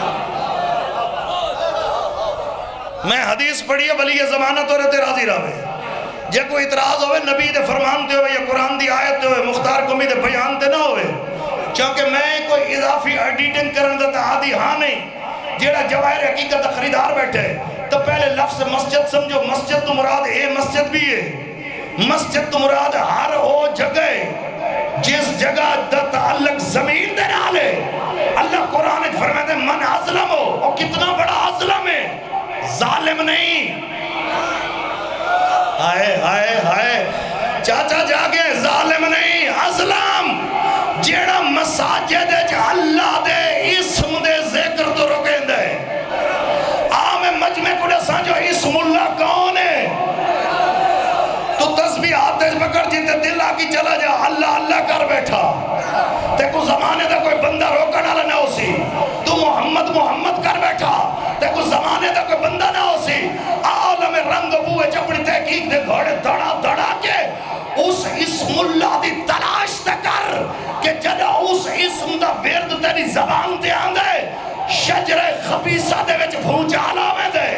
A: میں حدیث پڑھی ہے ولی زمانہ تو رہتے راضی رہے جے کوئی اعتراض ہوئے نبی دے فرمان دے ہوئے یا قرآن دی آیت دے ہوئے مختار قومی دے بیان دے نہ ہوئے چونکہ میں کوئی اضافی ایڈیٹنگ کرن دیتا عادی ہاں نہیں جیڑا جواہر حقیقت خریدار بیٹھے تو پہلے لفظ مسجد سمجھو مسجد تو مراد اے مسجد بھی ہے مسجد تو مراد ہر وہ جگہ جس جگہ دا تعلق زمین دے نالے اللہ قرآن فرمائے من ازلم ہو وہ کتنا بڑا ازلم ہے ظالم نہیں ہائے ہائے ہائے چاچا جاگے ظالم نہیں ازلم جیڑا مساجد جا اللہ دے اسم دے ذکر تو رکیں دے آمیں مجمع کو دے سانجو اسم اللہ کون ہے تو تسبیح آتش پکڑ جیتے دل آگی چلا جا اللہ اللہ کر بیٹھا تے کو زمانے دا کوئی بندہ روکن والا نہ ہو سی تو محمد محمد کر بیٹھا تے کو زمانے دا کوئی بندہ نہ ہو سی عالم رنگ بوئے چپڑی تحقیق دے گھوڑے دڑا دڑا کے اس اسم اللہ دی تلاش تے کر کہ جدہ اس اسم دا ورد تیری زبان تے آندے شجر خبیصہ دے وچ بھوچالا میں دے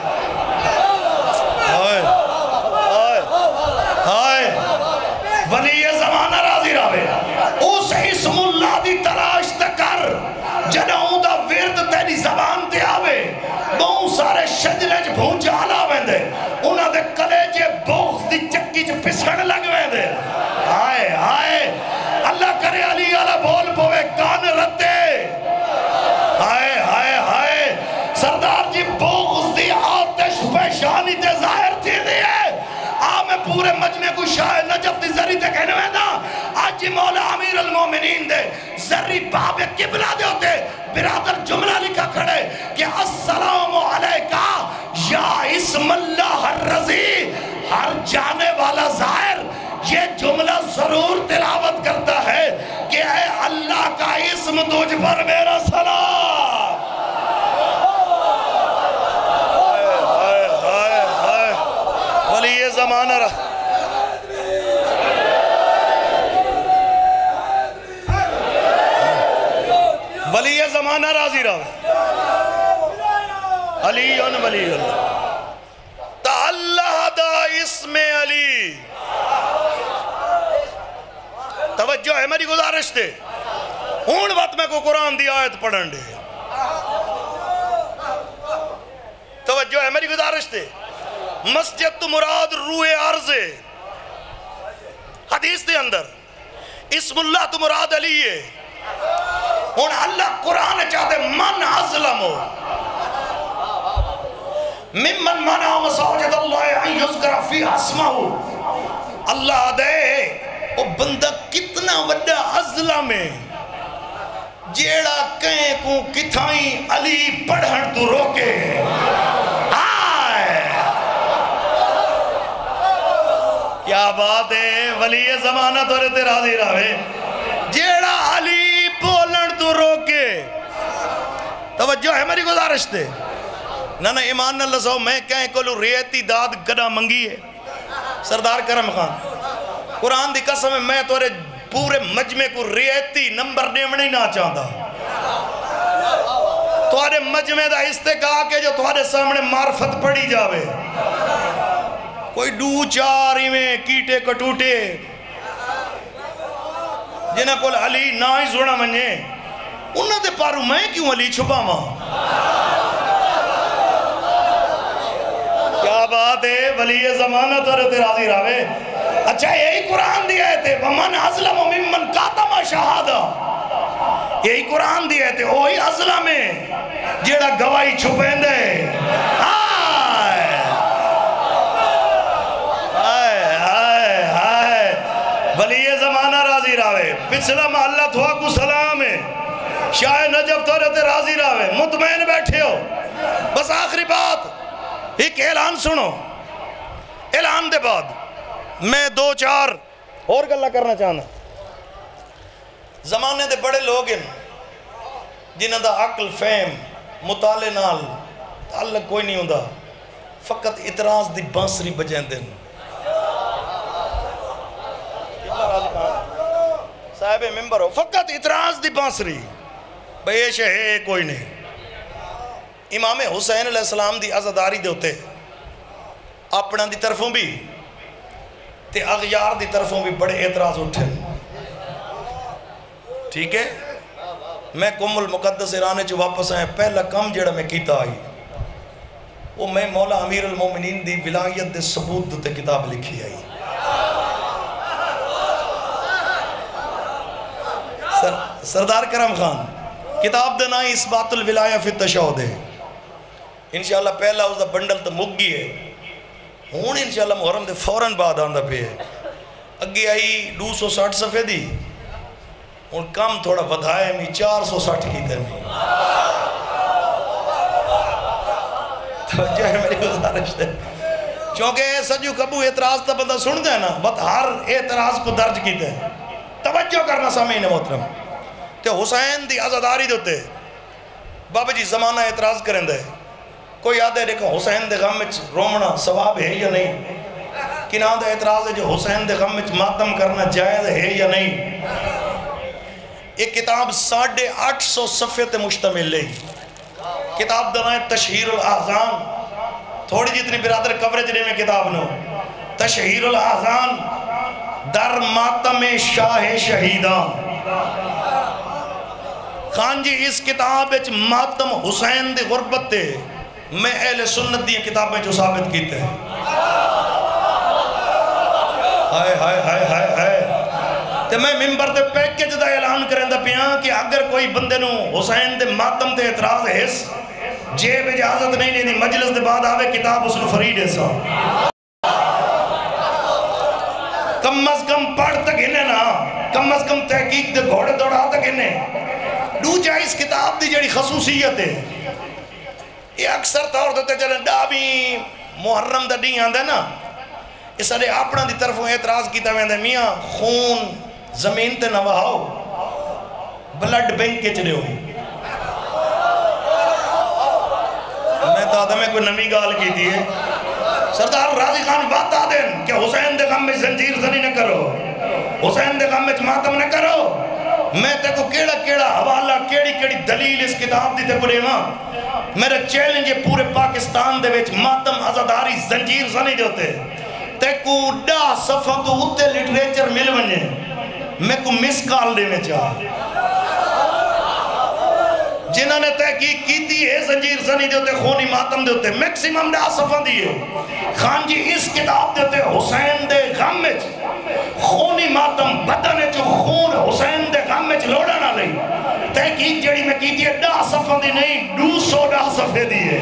A: آئے آئے آئے ولی زمانہ راضی راوے اس اسم اللہ دی تلاش تے کر جدہ ہوں دا ورد تیری زبان تے آوے بہت سارے شجرے جو بھوچالا میں دے انہاں دے کلیجے بغض دی چکی جو پسڑ لگ میں دے آئے آئے اللہ کرے علی علی بول پوے کان رتے آئے آئے آئے سردار جی بغض دی آتش پیشانی تے ظاہر تھی دی ہے آمیں پورے مجمع کو شاہ نجف دی ذری تے کہنے میں نا آج جی مولا امیر المومنین دے ذری باب قبلہ دے ہوتے برادر جملہ لکھا کھڑے کہ السلام علیکہ یا اسم اللہ الرضی ہر جانے والا ظاہر یہ جملہ ضرور تلاوت کرتا ہے کہ اے اللہ کا اسم تجھ پر میرا سلام ہائے ہائے ہائے ولی یہ زمانہ رہا ولی یہ زمانہ راضی رہا علی ولی اللہ تا اللہ دا اسم علی توجہ ہے میری گزارش دے ہون وقت میں کو قرآن دی آیت پڑھن دے توجہ ہے میری گزارش دے مسجد تو مراد روح عرض ہے حدیث دے اندر اسم اللہ تو مراد علی ہے ہون اللہ قرآن چاہتے من ازلم ہو ممن منع مساجد اللہ ان یذکر فی اسمہ اللہ دے وہ بندہ کتنا وڈا ازلم ہے جیڑا کہیں کو کتھائیں علی پڑھن تو روکے آئے کیا بات ہے ولی زمانہ تو رہتے راضی رہے جیڑا علی بولن تو روکے توجہ ہے میری گزارش دے نہ نہ ایمان اللہ سو میں کہیں کولو ریتی داد گڑا منگی ہے سردار کرم خان قرآن دی قسم ہے میں تو پورے مجمع کو ریتی نمبر نیمنے نہ چاہتا تمہارے مجمع دا استقاع کے جو تمہارے سامنے معرفت پڑی جاوے کوئی دو چاری میں کیٹے کٹوٹے جنہ کول علی نہ ہی زوڑا منجے انہوں دے پارو میں کیوں علی چھپا ماں کیا بات ہے ولی زمانہ تو رہتے راضی راوے اچھا یہی قرآن دیا ہے تھے وَمَنْ عَظْلَمُ مِمَّنْ قَاتَمَ شَهَادَ یہی قرآن دیا ہے تھے وہی عظلم ہے جیڑا گواہی چھپین دے آئے آئے آئے آئے ولی زمانہ راضی راوے پچھلا محلہ تھوا کو سلام ہے شاہ نجف تو رہتے راضی راوے مطمئن بیٹھے ہو بس آخری بات ایک اعلان سنو اعلان دے بعد میں دو چار اور گلہ کرنا چاہنا زمانے دے بڑے لوگ ہیں جنہاں دا عقل فہم مطالعے نال تعلق کوئی نہیں ہوندا فقط اعتراض دی بانسری بجین دن صاحب ممبر ہو فقط اعتراض دی بانسری بھئی یہ ہے کوئی نہیں امام حسین علیہ السلام دی عزاداری دے ہوتے اپنا دی طرفوں بھی تے اغیار دی طرفوں بھی بڑے اعتراض اٹھے ٹھیک ہے میں کم المقدس ایرانے جو واپس آئے پہلا کم جڑا میں کیتا آئی وہ میں مولا امیر المومنین دی ولایت دے ثبوت تے کتاب لکھی آئی سر سردار کرم خان کتاب دے نائی اثبات الولایہ فی التشہد ہے انشاءاللہ پہلا اس دا بنڈل تا مگی ہے ہون انشاءاللہ محرم دے فوراں بعد آندہ پہ ہے اگی آئی دو سو ساٹھ صفحے دی ان کم تھوڑا ودھائے میں چار سو ساٹھ کی دے میں توجہ ہے میری گزارش ہے چونکہ سجو کبو اعتراض تا بندہ سن دے نا بات ہر اعتراض کو درج کی دے توجہ کرنا سامعین محترم تے حسین دی عزاداری دوتے بابا جی زمانہ اعتراض کریں دے کوئی یاد ہے دیکھو حسین دے غم وچ رومنا ثواب ہے یا نہیں کناں دے اعتراض ہے جو حسین دے غم وچ ماتم کرنا جائز ہے یا نہیں ایک کتاب ساڑھے آٹھ سو صفحے تے مشتمل ہے کتاب دنائے تشہیر الاحزان تھوڑی جتنی برادر کوریج لے میں کتاب نو تشہیر الاحزان در ماتم شاہ شہیدان خان جی اس کتاب وچ ماتم حسین دی غربت تے میں اہل سنت دی کتابیں جو ثابت کیتے ہیں ہائے ہائے ہائے ہائے ہائے تے میں ممبر دے پیکج دا اعلان کریں دا پیاں کہ اگر کوئی بندے نو حسین دے ماتم تے اعتراض ہے جیب اجازت نہیں نہیں دی مجلس دے بعد آوے کتاب اس نو فرید ہے سا کم از کم پڑھ تک ہنے نا کم از کم تحقیق دے گھوڑے دوڑا تک ہنے دو جائے اس کتاب دی جڑی خصوصیت ہے یہ اکثر طور دیتے چلیں ڈابی محرم دا ڈی آندے نا اس نے اپنا دی طرفوں اعتراض کیتا میں دے میاں خون زمین تے نہ وہاؤ بلڈ بینک کے چلے ہو میں تو آدھا میں کوئی نمی گال کی دیئے سردار راضی خان بات آدھیں کہ حسین دے غم میں زنجیر زنی نہ کرو حسین دے غم میں ماتم نہ کرو میں تے کو کیڑا کیڑا حوالہ کیڑی کیڑی دلیل اس کتاب دی تے پڑے ماں میرے چیلنج پورے پاکستان دے وچ ماتم عزاداری زنجیر زنی دے ہوتے تے کو ڈا صفحہ تو ہوتے لٹریچر مل ونجے میں کو مس کال دے میں چاہ جنہوں نے تحقیق کی تھی ہے زنجیر زنی دے ہوتے خونی ماتم دے ہوتے میکسیمم ڈا صفحہ دیئے خان جی اس کتاب دے ہوتے حسین دے غم میں خونی ماتم بدن جو خون حسین دے غم میں لوڑا نہ لئی تحقیق جڑی میں کی تھی ہے ڈا صفحہ دی نہیں دو سو ڈا صفحے دیئے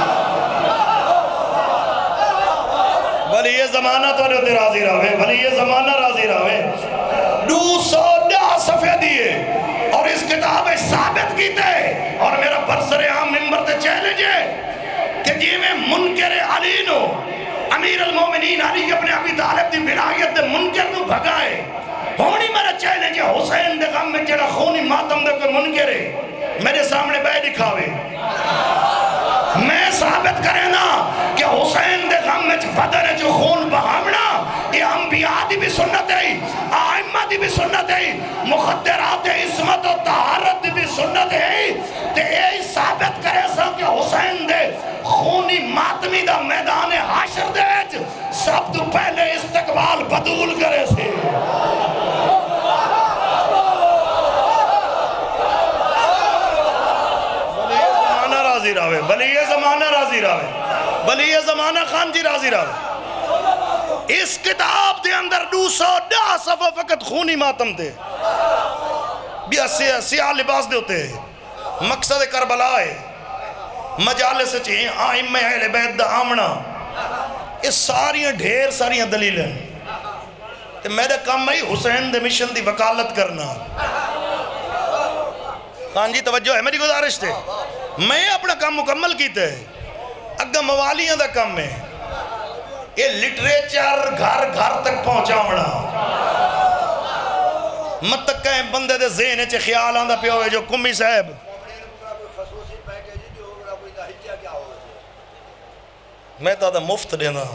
A: ولی یہ زمانہ تو رہتے راضی رہے ولی یہ زمانہ راضی رہے دو سو ڈا صفحے دیئے اور اس کتاب ثابت کیتے اور میرا برسر عام ممبر تے چیلنج ہے کہ جی میں منکر علی نو امیر المومنین علی اپنے ابی طالب دی ولایت دے منکر نو بھگائے ہونی میرا چیلنج ہے حسین دے غم میں جڑا خونی ماتم دے کوئی منکر ہے میرے سامنے بے دکھاوے میں ثابت کرے نا کہ حسین دے غم میں بدن جو خون بہامنا یہ انبیاء دی بھی سنت ہے آئمہ دی بھی سنت ہے مخدرات عصمت و طہارت دی بھی سنت ہے تے یہ ثابت کرے سا کہ حسین دے خونی ماتمی دا میدان حاشر دے سب تو پہلے استقبال بدول کرے سے بلی یہ زمانہ راضی راوے بلی یہ زمانہ خان جی راضی راوے اس کتاب دے اندر دو سو ڈا صفحہ فقط خونی ماتم دے بیا سیاہ لباس دے ہوتے مقصد کربلا ہے مجالس چاہیے آئمہ اہل بیت دا آمنا اس ساریاں ڈھیر ساریاں دلیلیں تو میرا کام ہے حسین دے مشن دی وکالت کرنا. ہاں جی توجہ ہے میری گزارش تے. میں اپنا کام مکمل کیتا ہے. اگہ موالیاں دا کام ہے یہ لٹریچر گھر گھر تک پہنچا ہونا. مت تک کہیں بندے دے ذہن چے خیال آندہ پہ ہوئے جو کمی صاحب میں تا دا مفت دینا ہوں.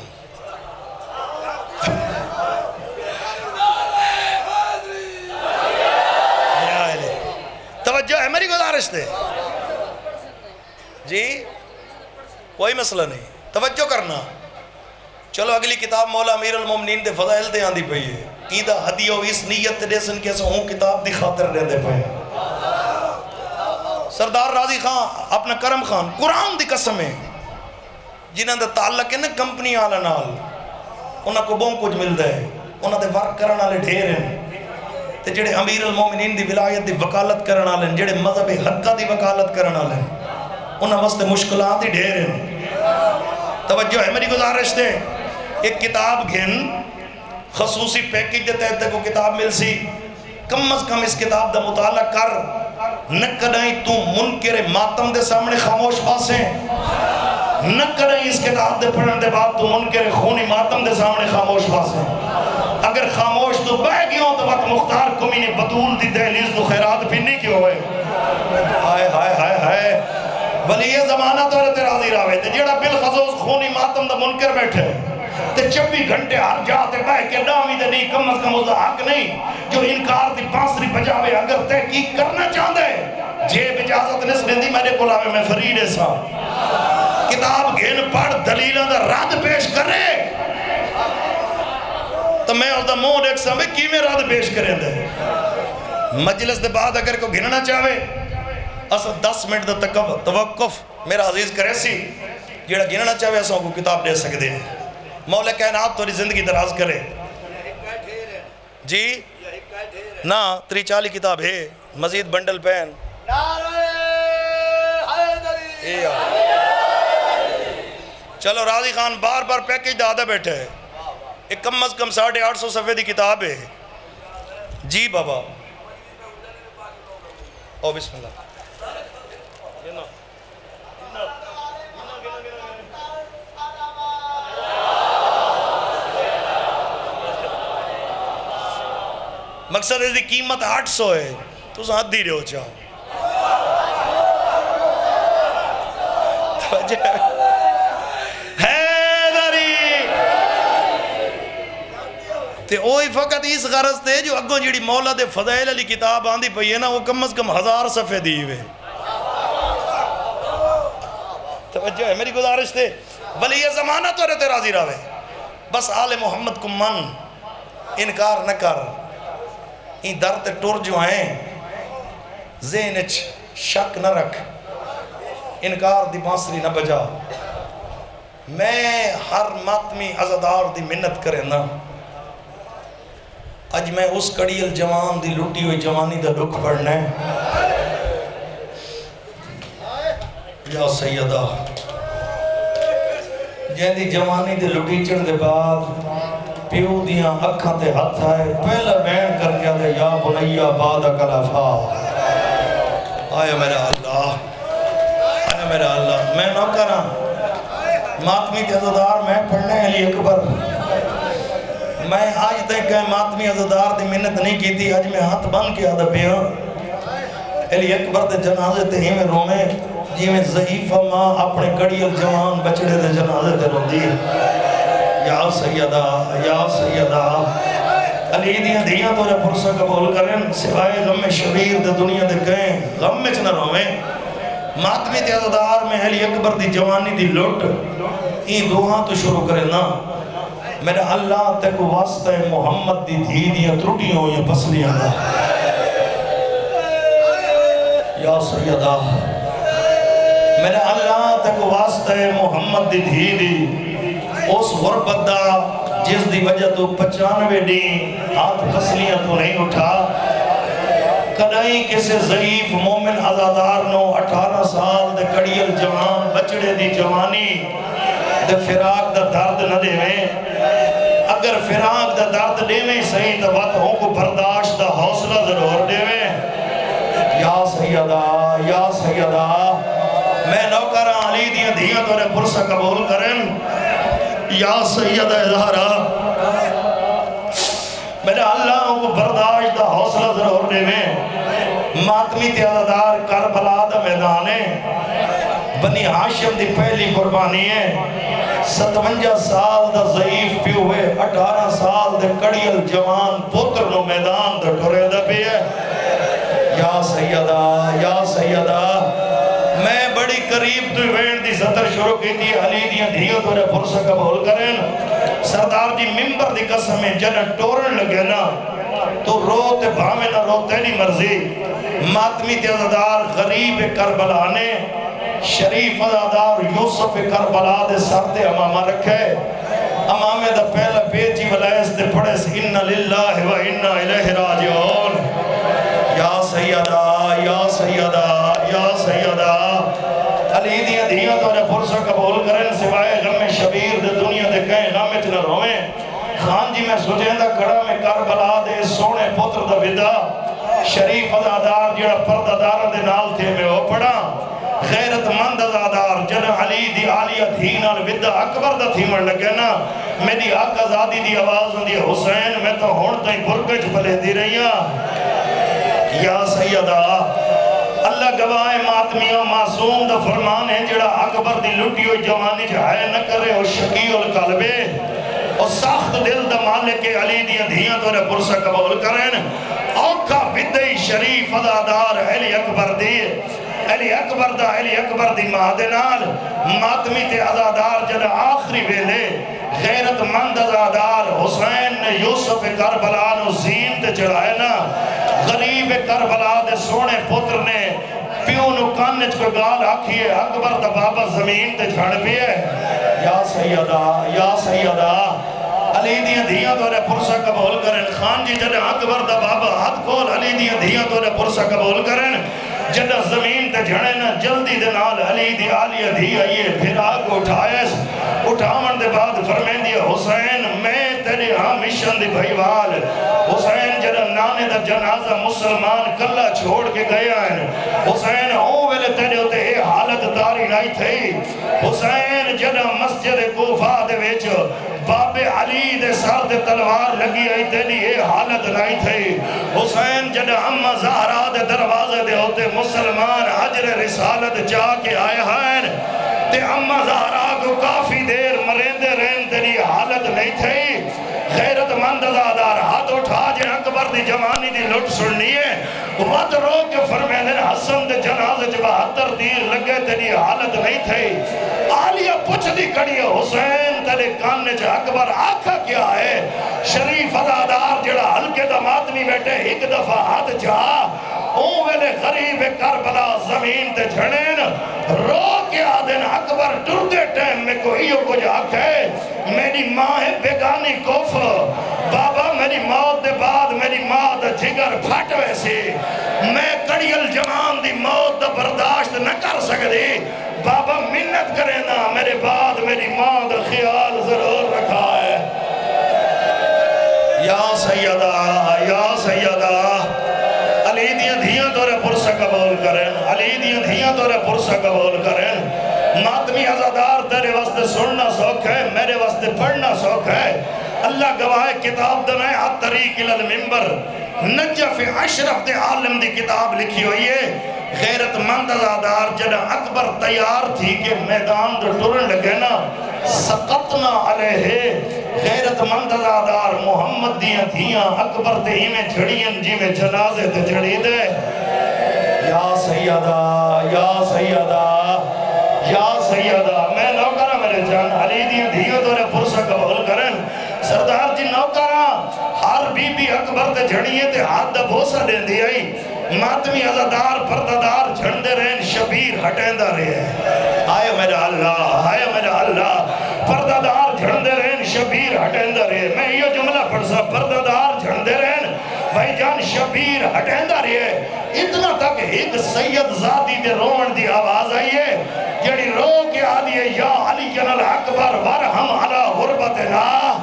A: توجہ ہے میری گزارش دے جی کوئی مسئلہ نہیں توجہ کرنا. چلو اگلی کتاب مولا امیر المومنین دے فضائل دے آندھی پئی ہے. ایدہ ہدیو اس نیت دے سن کے ہوں کتاب دی خاطر دے دے پئے. سردار راضی خان اپنا کرم خان قرآن دی قسم ہے جنہاں دے تعلق ہے نا کمپنی آلہ نال انہاں کو بہن کچھ مل دے انہاں دے ورک کرن والے ڈھیر ہیں تے جڑے امیر المومنین دی ولایت دی وکالت کرن والے جڑے مذہب حقہ دی وکالت کرن والے انہاں واسطے مشکلات ہی ڈھیر ہیں. توجہ ہے میری گزارش دے ایک کتاب گھن خصوصی پیکیج دے تحت کو کتاب مل سی. کم از کم اس کتاب دا مطالعہ کر نہ کدائیں تو منکر ماتم دے سامنے خاموش پاسیں نہ کدائیں اس کتاب دے پڑھن دے بعد تو منکر خونی ماتم دے سامنے خاموش پاسیں. اگر خاموش تو بہ گیوں تو وقت مختار کمی نے بطول دی دہلیز تو خیرات پھنی کیوں ہوئے. ہائے ہائے ہائے ہائے ولی یہ زمانہ تو رہتے راضی راوے تھے جیڑا بالخصوص خونی ماتم دا منکر بیٹھے تے چبی گھنٹے ہر جاتے بہ کے ڈامی دے نہیں کم از کم اس دا حق نہیں جو انکار دی پانسری بجاوے اگر تحقیق کرنا چاہتے جیب اجازت نس لیندی میرے کو لاوے میں فرید ایسا کتاب گھن پڑھ دلیلہ دا رد پیش کرے تو میں اس دا مون ایک سمیں کی میں رد پیش کریں دے. مجلس دے بعد اگر کو گھننا چاہوے اصلا دس منٹ دا توقف میرا عزیز کرے سی جیڑا گھننا چاہوے اصلا کو کتاب دے سکتے ہیں. مولا کائنات توری زندگی دراز کرے جی نا تری چالی کتاب ہے مزید بنڈل پین. چلو راضی خان بار بار پیکیج دادا بیٹھے ہے ایک کم از کم ساڑھے آٹھ سو صفحے دی کتاب ہے. جی بابا او بسم اللہ مقصد ہے قیمت آٹھ سو ہے تو ساتھ دی رہے ہو چاہو حیدری تے اوہی فقط اس غرض تے جو اگوں جیڑی مولا دے فضائل علی کتاب آندھی پئی ہے نا وہ کم از کم ہزار صفحے دی ہوئے. توجہ ہے میری گزارش تے ولی یہ زمانہ تو رہتے راضی راوے بس آل محمد کو من انکار نہ کر این در تے ٹور جو ہیں ذہنچ شک نہ رکھ انکار دی بانسری نہ بجا. میں ہر ماتمی عزدار دی منت کرے نا اج میں اس کڑیل جوان دی لٹی ہوئی جوانی دا دکھ پڑھنا ہے. یا سیدہ جہاں دی جوانی دے لٹی چڑھ دے بعد پیو دیاں اکھاں تے ہاتھ آئے پہلا بین کر کے دے یا بنیہ بعد کلافا. آیا میرا اللہ آیا میرا اللہ میں نہ کرا ماتمی کے عزدار میں پڑھنے علی اکبر میں آج تک کہ ماتمی عزدار دی منت نہیں کی تھی آج میں ہاتھ بن کے آدھا پیا علی اکبر دے جنازے تے ہی میں رومے جی میں ضعیفہ ماں اپنے کڑیل جوان بچڑے دے جنازے تے رو دی. یا سیدہ یا سیدہ علی دیاں دیاں تو جب پرسہ قبول کریں سوائے غم شبیر دے دنیا دے کہیں غم میں چنہ رویں ماتمی تے عزدار میں علی اکبر دی جوانی دی لٹ این دعا تو شروع کرے نا میرا اللہ تک واسطہ محمد دی دھی دیاں ترٹیوں یا پسلیاں دا. یا سیدہ میرا اللہ تک واسطہ محمد دی دھی دی اس غربت دا جس دی وجہ تو پچانوے دی ہاتھ پسلیاں تو نہیں اٹھا کدائیں کسے ضعیف مومن عزادار نو اٹھارہ سال دے کڑیل جوان بچڑے دی جوانی دے فراق دا درد نہ دے میں اگر اگر فراق دا درد دے میں صحیح تو وقت ہوں کو برداشت دا حوصلہ ضرور دے میں یا سیدہ یا سیدہ میں نوکر علی دیاں دیاں تو نے پرسہ قبول کرن یا سیدہ زہرا میرے اللہ کو برداشت دا حوصلہ ضرور دے میں ماتمی تیادار کربلا دا میدانے بنی ہاشم دی پہلی قربانی ہے ستونجا سال دا ضعیف پیو ہوئے اٹھارہ سال دے کڑیل جوان پتر نو میدان دا ٹھرے دا پی ہے یا سیدہ یا سیدہ میں بڑی قریب تو وین دی سطر شروع کی تھی علی دیاں دھیوں تو نے فرصہ قبول کریں سردار دی ممبر دی قسم میں جنہ ٹورن لگے نا تو روتے بھامے نہ روتے نہیں مرضی ماتمی تیزدار غریب کربلا نے شریف ازادار یوسف کربلا دے سرتے امامہ رکھے امامے دا پہلا بیٹی ولائس دے پڑے سے انہا للہ و انہا الہ راجعون یا سیدہ یا سیدہ یا سیدہ علی دیاں دیاں تو نے فرصہ قبول کریں سوائے غم شبیر دے دنیا دے کہیں غم اتنا روئیں خان جی میں سوچیں دا کڑا میں کربلا دے سونے پتر دا ودا شریف ازادار جڑا پردہ دارہ دے نال تھے میں وہ پڑا غیرت مند ازادار جنہ علی دی عالیہ دھینال ودا اکبر دا تھیمر لگے نا میری آقا زادی دی آواز دی حسین میں تو ہون تائیں برگج پلے دی رہی یا سیدہ اللہ گواہ ماتمیوں معصوم دا فرمان ہے جڑا اکبر دی لٹی ہوئی جوانی جہائے نہ کرے اور شقی القلبے اور سخت دل دا مالک علی دیاں دیاں تو نے پرسہ قبول کریں اوکھا بدئی شریف ازادار علی اکبر دی علی اکبر دا علی اکبر دی مہدنال ماتمی تے ازادار جنہ آخری ویلے غیرت مند ازادار حسین نے یوسف کربلا نو زین تے چڑھائے نا غریب کربلا دے سونے پتر نے پیو نو کانچ کو گال آکھیے اکبر دا بابا زمین تے جھڑ پیے یا سیدہ یا سیدہ علی دیاں دیاں تو نے پرسہ قبول کریں خان جی جنہ اکبر دا بابا ہاتھ کول علی دیاں دیاں تو نے پرسہ قبول کریں جنہ زمین تے جھڑے نا جلدی دے نال علی دی آلیہ دی آئیے پھر آگ اٹھائیس اٹھامن دے بعد فرمین دیا حسین میں تیرے ہاں مشن دی بھائیوال حسین جنہ نانے دا جنازہ مسلمان کلہ چھوڑ کے گیا ہے حسین او ویلے تیرے ہوتے اے حالت داری نہیں تھی حسین جنہ مسجد کوفہ دے ویچ باب علی دے سر دے تلوار لگی آئی تیری اے حالت نہیں تھی حسین جنہ امہ زہرہ دے دروازے دے ہوتے مسلمان حجر رسالت جا کے آئے ہیں تے امہ زہرہ کو کافی دیر مریندے رہن تیری حالت نہیں تھی غیرت مند ازادار ہاتھ اٹھا جن اکبر دی جوانی دی لٹ سننی ہے وقت رو کے فرمین حسن دے جنازے جب بہتر دیر لگے تیری حالت نہیں تھی آلیہ پچھ دی کڑی ہے حسین تیرے کاننے جا اکبر آکھا کیا ہے شریف ازادار جڑا ہلکے دا ماتمی بیٹھے ایک دفعہ ہاتھ جا اون ویلے غریب کربلا زمین تے جھڑین رو کے آدن اکبر ٹردے ٹیم میں کوئی کچھ آکھے میری ماں ہے بیگانی کف بابا میری موت دے بعد میری ماں دا جگر پھٹ ویسی میں کڑیل جوان دی موت دا برداشت نہ کر سکتی بابا منت کرے نا میرے بعد میری ماں دا خیال ضرور رکھا ہے یا سیدہ یا سیدہ علی دیاں دھیاں تو رہے پرسہ قبول کریں علی دیاں دھیاں تو رہے پرسہ قبول کریں ماتمی ازادار تیرے واسطے سننا سوک ہے میرے واسطے پڑھنا سوک ہے اللہ گواہ کتاب دنائے حد طریق الالمنبر نجف اشرف دے عالم دی کتاب لکھی ہوئی ہے غیرت مند ازادار جنہ اکبر تیار تھی کہ میدان دو ٹرن لگے نا سقطنا علیہ غیرت مند ازادار محمد دیاں دیاں اکبر تے ہی میں جھڑیاں جی میں جنازے تے جھڑی دے یا سیدہ یا سیدہ یا سیدہ میں نوکرہ میرے جان علی دیاں دیاں تو نے پرسہ قبول کریں سردار جی نوکرہ ہر بی بی اکبر تے جھڑیے تے ہاتھ دا بوسہ دین دی آئی ماتمی ازادار پردادار جھنڈے رہن شبیر ہٹین دا رہے آئے میرا اللہ آئے میرا اللہ پردادار جھنڈے رہن شبیر ہٹین دا رہے میں یہ جملہ پڑھ سا پردادار جھنڈے رہن بھائی جان شبیر ہٹین دا رہے اتنا تک ایک سید ذاتی دے روڑ دی آواز آئی ہے جڑی رو کے آدھی ہے یا علی جنال اکبر ورحم علی غربتنا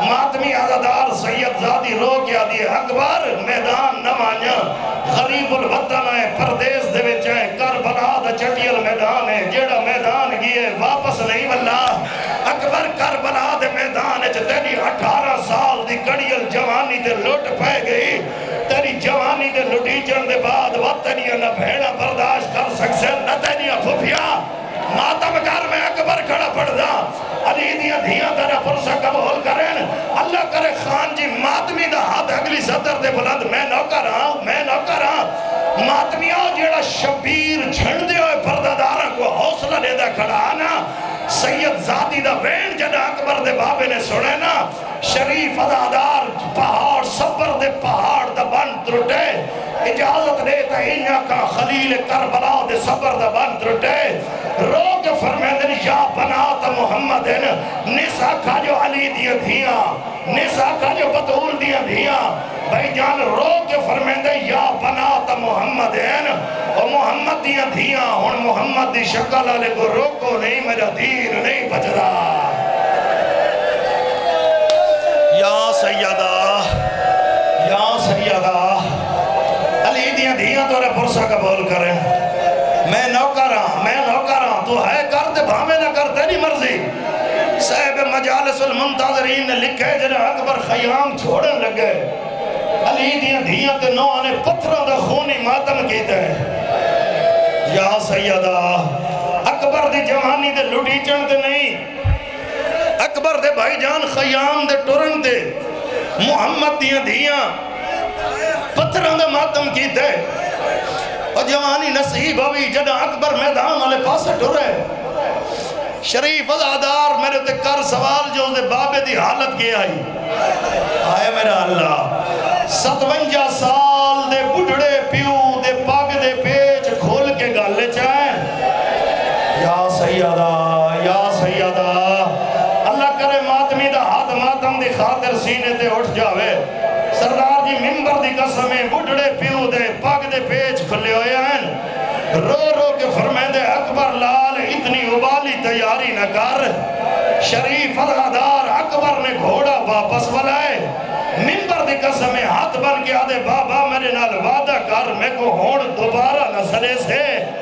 A: ماتمی عزادار سید زادی رو کیا دی اکبر میدان نمانیا غریب الوطن ہے پردیس دے وچ ہے کربلا دا چٹیل میدان ہے جیڑا میدان گئے واپس نہیں واللہ اکبر کربلا دے میدان ہے تیری اٹھارہ سال دی کڑیل جوانی دے لٹ پہ گئی تیری جوانی دے لٹی چڑھ دے بعد وقت تیری نہ بھیڑا برداشت کر سکسے نہ تیری پھوپیا ماتم کار میں اکبر کھڑا پڑ دا علی دیاں دھیاں تیرا پرسا قبول کریں اللہ کرے خان جی ماتمی دا ہاتھ اگلی صدر دے بلند میں نوکر ہاں میں نوکر ہاں ماتمی آؤ جیڑا شبیر جھنڈ دے ہوئے پرداداراں کو حوصلہ دے دا کھڑا آنا سید زادی دا وین جنہ اکبر دے بابے نے سنے نا شریف عزادار پہاڑ صبر دے پہاڑ دا بن ترٹے اجازت دیتا انہا کا خلیل کربلا دے صبر دا بن ترٹے رو کے فرمیدن یا بنات محمد نسا کا جو علی دیا دھیاں نسا کا جو بطول دیا دھیاں بھائی جان رو کے فرمیدن یا بنات محمد اور محمد دیا دھیاں اور محمد دی شکل علی کو روکو نہیں میرا دین نہیں بچ رہا یا سیدہ یا سیدہ علی دیا دھیاں تو رہے پرسا قبول کریں میں نوکر ہاں میں نوکر ہاں تو ہے کرتے بھامے نہ کرتے نہیں مرضی صاحب مجالس المنتظرین نے لکھے جنہیں اکبر خیام چھوڑن لگے علی دیا دھیاں تے نو آنے پتھروں دا خونی ماتم کیتے ہیں یا سیدہ اکبر دی جوانی دے لٹی چڑھتے نہیں اکبر دے بھائی جان خیام دے ٹرن دے محمد دیا دھیاں پتھروں دا ماتم کیتے اور جوانی نصیب ہوئی جدہ اکبر میدان والے پاسے ٹرے شریف عزادار میرے تے کر سوال جو اسے بابے دی حالت کی آئی آئے میرا اللہ ستونجا سال دے بڑھڑے پیو دے پاگ دے پیچ کھول کے گالے چاہیں یا سیدہ یا سیدہ اللہ کرے ماتمی دا ہاتھ ماتم دی خاطر سینے تے اٹھ جاوے سردار جی ممبر دی قسمیں بڑھڑے پیو دے پاگ دے پیچ کھلے ہوئے ہیں رو رو کے فرمیدے اکبر لال اتنی ابالی تیاری نہ کر شریف عزادار اکبر نے گھوڑا واپس بلائے ممبر دی قسمیں ہاتھ بن کے آدھے بابا میرے نال وعدہ کر میں کو ہون دوبارہ نہ سرے سے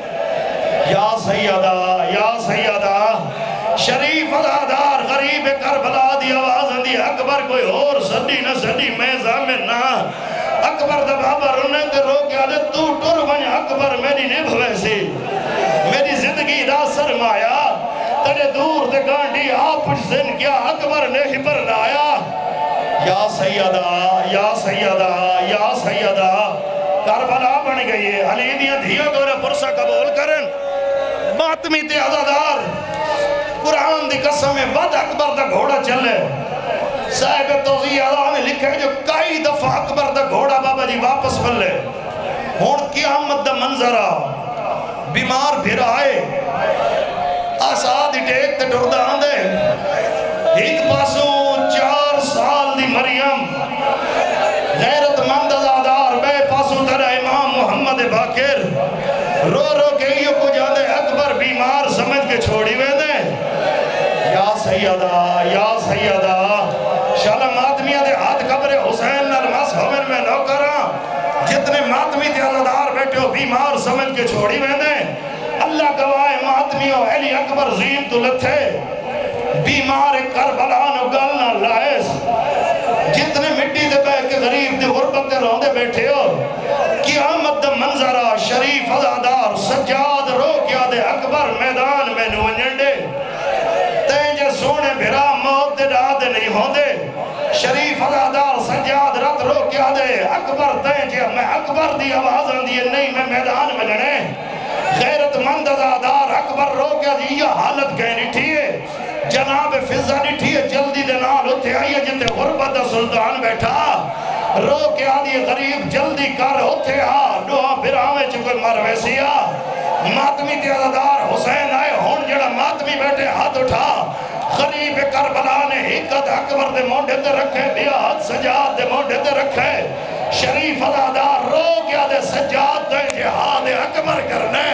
A: یا سیدہ یا سیدہ شریف عزادار غریب کربلا دی آواز دی اکبر کوئی اور صدی نہ صدی میں زامن نہ اکبر دا بابا رونے تے رو کے آدھے تو ٹر ونی اکبر میری نبھ ویسی میری زندگی دا سرمایا تیرے دور دے گانڈی آپ سن کیا اکبر نے ہی پر لایا یا سیدہ یا سیدہ یا سیدہ کربلا بن گئی ہے علی دیاں دھیوں دورے پرسا قبول کرن ماتمی تے عزادار قرآن دی قسم میں ود اکبر دا گھوڑا چلے صاحب توضیح اللہ نے لکھے جو کئی دفعہ اکبر دا گھوڑا بابا جی واپس بلے ہون قیامت دا منظرہ بیمار پھر آئے آساد ٹیک تے ڈردہ آندے ایک پاسو چار سال دی مریم غیرت مند عزادار بے پاسو ترہ امام محمد باقر رو رو کے یہ کو جاندے اکبر بیمار سمجھ کے چھوڑی ہوئے دیں یا سیدہ یا سیدہ شالا ماتمیہ دے ہاتھ قبر حسین نرمس ہومن میں نوکران جتنے ماتمی تے عزادار بیٹھے ہو بیمار سمجھ کے چھوڑی ہوئے دیں اللہ گواہ ماتمیوں علی اکبر زین تو لتھے بیمار کربلان و گلنا لائس جتنے مٹی دے بے کے غریب دے غربت دے روندے بیٹھے ہو قیامت دا منظرہ شریف عزادار سجاد رو کیا دے اکبر میدان میں نونجنڈے تینجے سونے بھرا موت دے ڈادے نہیں ہوندے شریف عزادار سجاد رت رو کیا دے اکبر تینجے میں اکبر دی آواز آندی نہیں میں میدان میں لڑے غیرت مند عزادار اکبر رو کیا دی یہ حالت کہنی تھیے جناب فضا نٹھی ہے جلدی دے نال ہوتے آئیے جتے غربت سلطان بیٹھا رو کے آدھی غریب جلدی کر ہوتے آ دعا براوے چکر مر ویسی آ ماتمی تے عزادار حسین آئے ہون جڑا ماتمی بیٹھے ہاتھ اٹھا غریب کربلا نے حکت اکبر دے مونڈے تے رکھے بیاد سجاد دے مونڈے تے رکھے شریف عزادار رو کے آدھے سجاد دے جہاد اکبر کرنے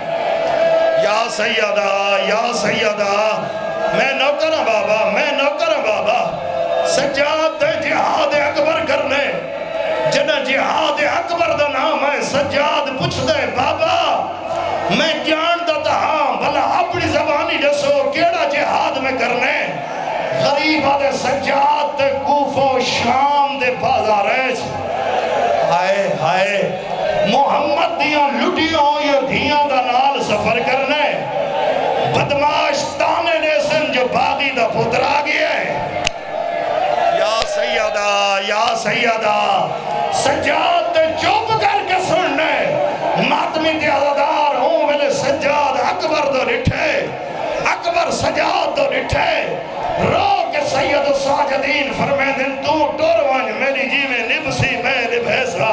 A: یا سیدہ یا سیدہ میں نوکر ہوں بابا میں نوکر ہوں بابا سجاد جہاد اکبر کرنے جنہ جہاد اکبر دا نام ہے سجاد پوچھ دے بابا میں جان دا ہاں بھلا اپنی زبانی جسو کیڑا جہاد میں کرنے غریب آدھے سجاد دے کوفہ و شام دے بازار ہے ہائے ہائے محمد دیاں لٹیاں یا دھیاں دا نال سفر کرنے بدماش تانے نے سن جو باغی دا پتر آگیا ہے یا سیدہ یا سیدہ سجاد تے چوپ کر کے سننے ماتمی تے آزادار ہوں ویلے سجاد اکبر دو نٹھے اکبر سجاد دو نٹھے رو کے سید ساجدین فرمے دن تو ٹوروان میری جی میں نبسی میں نبھیسا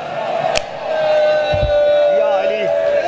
A: یا علی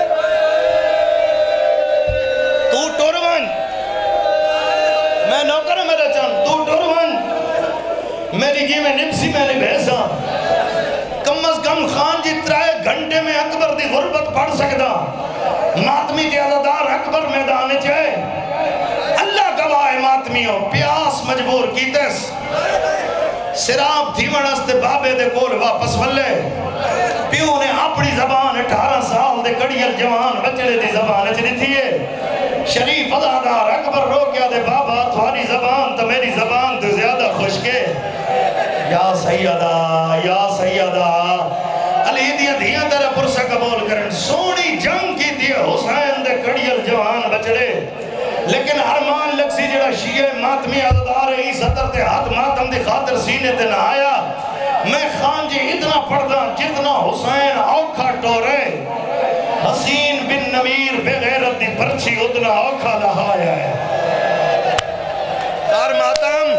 A: تو ٹوروان میں نوکر میرے چاند تو ٹوروان میری جی میں نبسی میں نبھیسا کم از کم خان جی ترائے گھنٹے میں اکبر دی غربت پڑھ سکتا ماتمی دی عزادار اکبر میدان چاہے اللہ گواہ ماتمیوں پیاس مجبور کیتس سراب تھیون استے بابے دے کول واپس ولے پیو نے اپنی زبان اٹھارہ سال دے کڑیل جوان بچڑے دی زبان اچھلی تھیے شریف عزادار اکبر رو کیا دے بابا تھواری زبان تو میری زبان تو زیادہ خوشکے یا سیدہ یا سیدہ علی دیا دیا تیرا پرسہ قبول کرن سونی جنگ کی دیا حسین دے کڑیل جوان بچڑے لیکن ارمان لکسی جڑا شیعہ ماتمی عزدار ای ستر تے ہاتھ ماتم دی خاطر سینے تے نہ آیا میں خان جی اتنا پڑھدا جتنا حسین اوکھا ٹورے حسین بن نمیر بے غیرت دی پرچی اتنا اوکھا لہایا ہے دار ماتم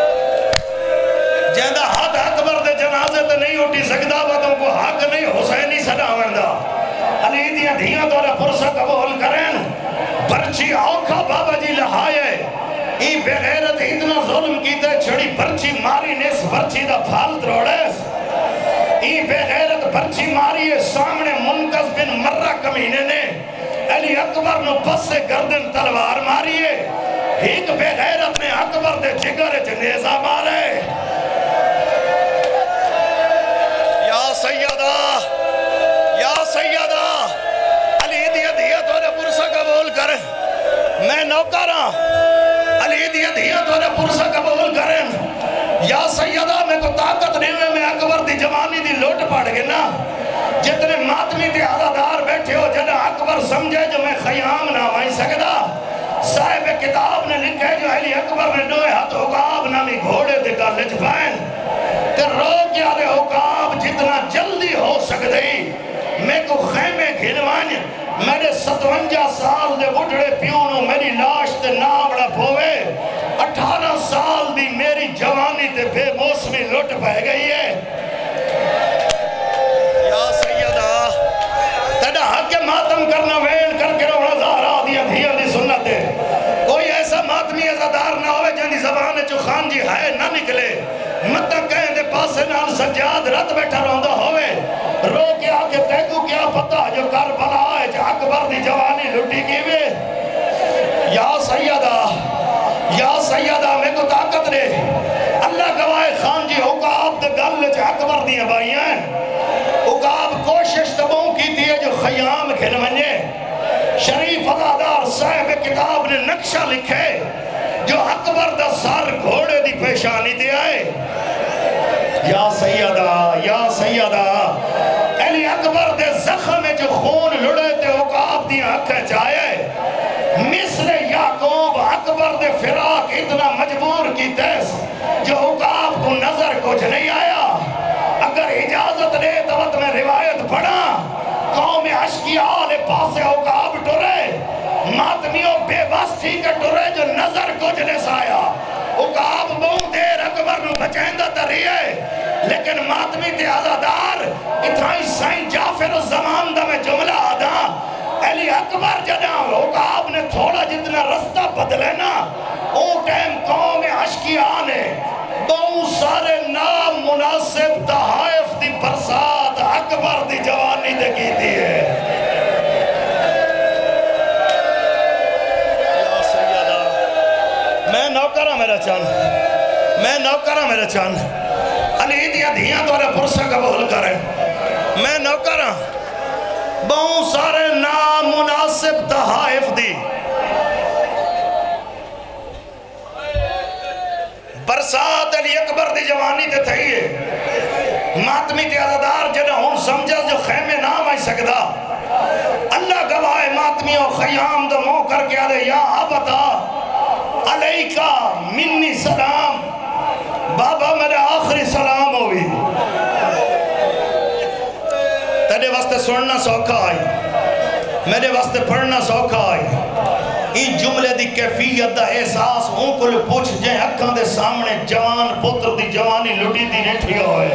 A: جہاں حد اکبر دے جنازے تے نہیں اٹھی سکتا باتوں کو حق نہیں حسینی صدا وردہ علی دیا دھیاں دورہ پرسہ قبول کریں پرچی اوکھا بابا جی لہائے ای بے غیرت اتنا ظلم کیتے چھڑی پرچی ماری نیس پرچی دا پھال دروڑیس ای بے غیرت پرچی ماری ہے سامنے منقذ بن مرہ کمینے نے علی اکبر نو پس سے گردن تلوار ماری ہے ایک بے غیرت نے اکبر دے جگر جنیزہ مارے یا سیدہ یا سیدہ علی دیا دیا توڑے پرسہ قبول کریں میں نوکارا علی دیا دیا توڑے پرسہ قبول کریں یا سیدہ میں کو طاقت نہیں میں میں اکبر دی جوانی دی لوٹ پاڑ گئے نا جتنے ماتمی دی عزادار بیٹھے ہو جنہ اکبر سمجھے جو میں خیام نہ مائی سکتا صاحب کتاب نے لکھے جو علی اکبر نے دوئے ہاتھ عقاب نامی گھوڑے دے کا لچ پائن کہ رو کیا دے عقاب جتنا جلدی ہو سکتے میں کو خیمے گھنوانی میرے ستونجا سال دے بڑھڑے پیونوں میری لاش تے ناوڑا پھوئے اٹھارہ سال دی میری جوانی تے بے موسمی لٹ پہ گئی ہے یا سیدہ تیڑا حق ماتم کرنا ویل کر کے روڑا زہرہ دیا دھیا دی سنت ہے کوئی ایسا ماتمی عزادار نہ ہوئے جنہی زبان جو خان جی ہے نہ نکلے مطلب کہیں دے پاسے نال سجاد رت بیٹھا روندہ ہوئے رو کے آکے تیکو کیا پتا جو کربلا ہے جو اکبر دی جوانی لٹی کی وے یا سیدہ یا سیدہ میں کو طاقت دے اللہ گواہ خان جی عقاب دے گل جو اکبر دی بھائیاں عقاب کوشش تبوں کی دیئے جو خیام کھن منجے شریف عزادار صاحب کتاب نے نقشہ لکھے جو اکبر دا سار گھوڑے دی پیشانی دے آئے یا سیدہ یا سیدہ علی اکبر دے زخم میں جو خون لڑے تے عقاب دی آنکھیں چاہے مثل یعقوب اکبر دے فراق اتنا مجبور کی تیس جو عقاب کو نظر کچھ نہیں آیا اگر اجازت دے تو وقت میں روایت پڑھا قوم عشقیال پاسے عقاب ٹورے ماتمیوں بے واسطی کے ٹورے جو نظر کچھ نہیں سایا عقاب بہت دیر اکبر نو بچیندہ تری ہے لیکن ماتمی تے عزادار اتھائی سائن جعفر الزمان دا میں جملہ آدھا علی اکبر جنا عقاب نے تھوڑا جتنا رستہ بدلے نا اون ٹائم قوم عشقیانے بہت سارے نام مناسب تحائف دی برسات اکبر دی جوانی دے کی دی ہے یا سیدہ میں نوکرہ میرا چاند میں نوکر ہوں میرے چاند علی دیا دھیاں تو رہے پرسہ قبول کریں میں نوکر ہوں بہت سارے نامناسب تحائف دی برسات علی اکبر دی جوانی تے تھئیے ماتمی تے عزدار جنہ ہون سمجھا جو خیمے نام آئی سکدا اللہ گواہ ماتمی و خیام دو مو کر کے آدھے یا ابتا علیکہ منی سلام بابا میرے آخری سلام ہوئی تیرے واسطے سننا سوکھا آئی میرے واسطے پڑھنا سوکھا آئی این جملے دی کیفیت دا احساس ہوں کو لے پوچھ جائیں اکھاں دے سامنے جوان پتر دی جوانی لٹی دی نیٹھی ہوئے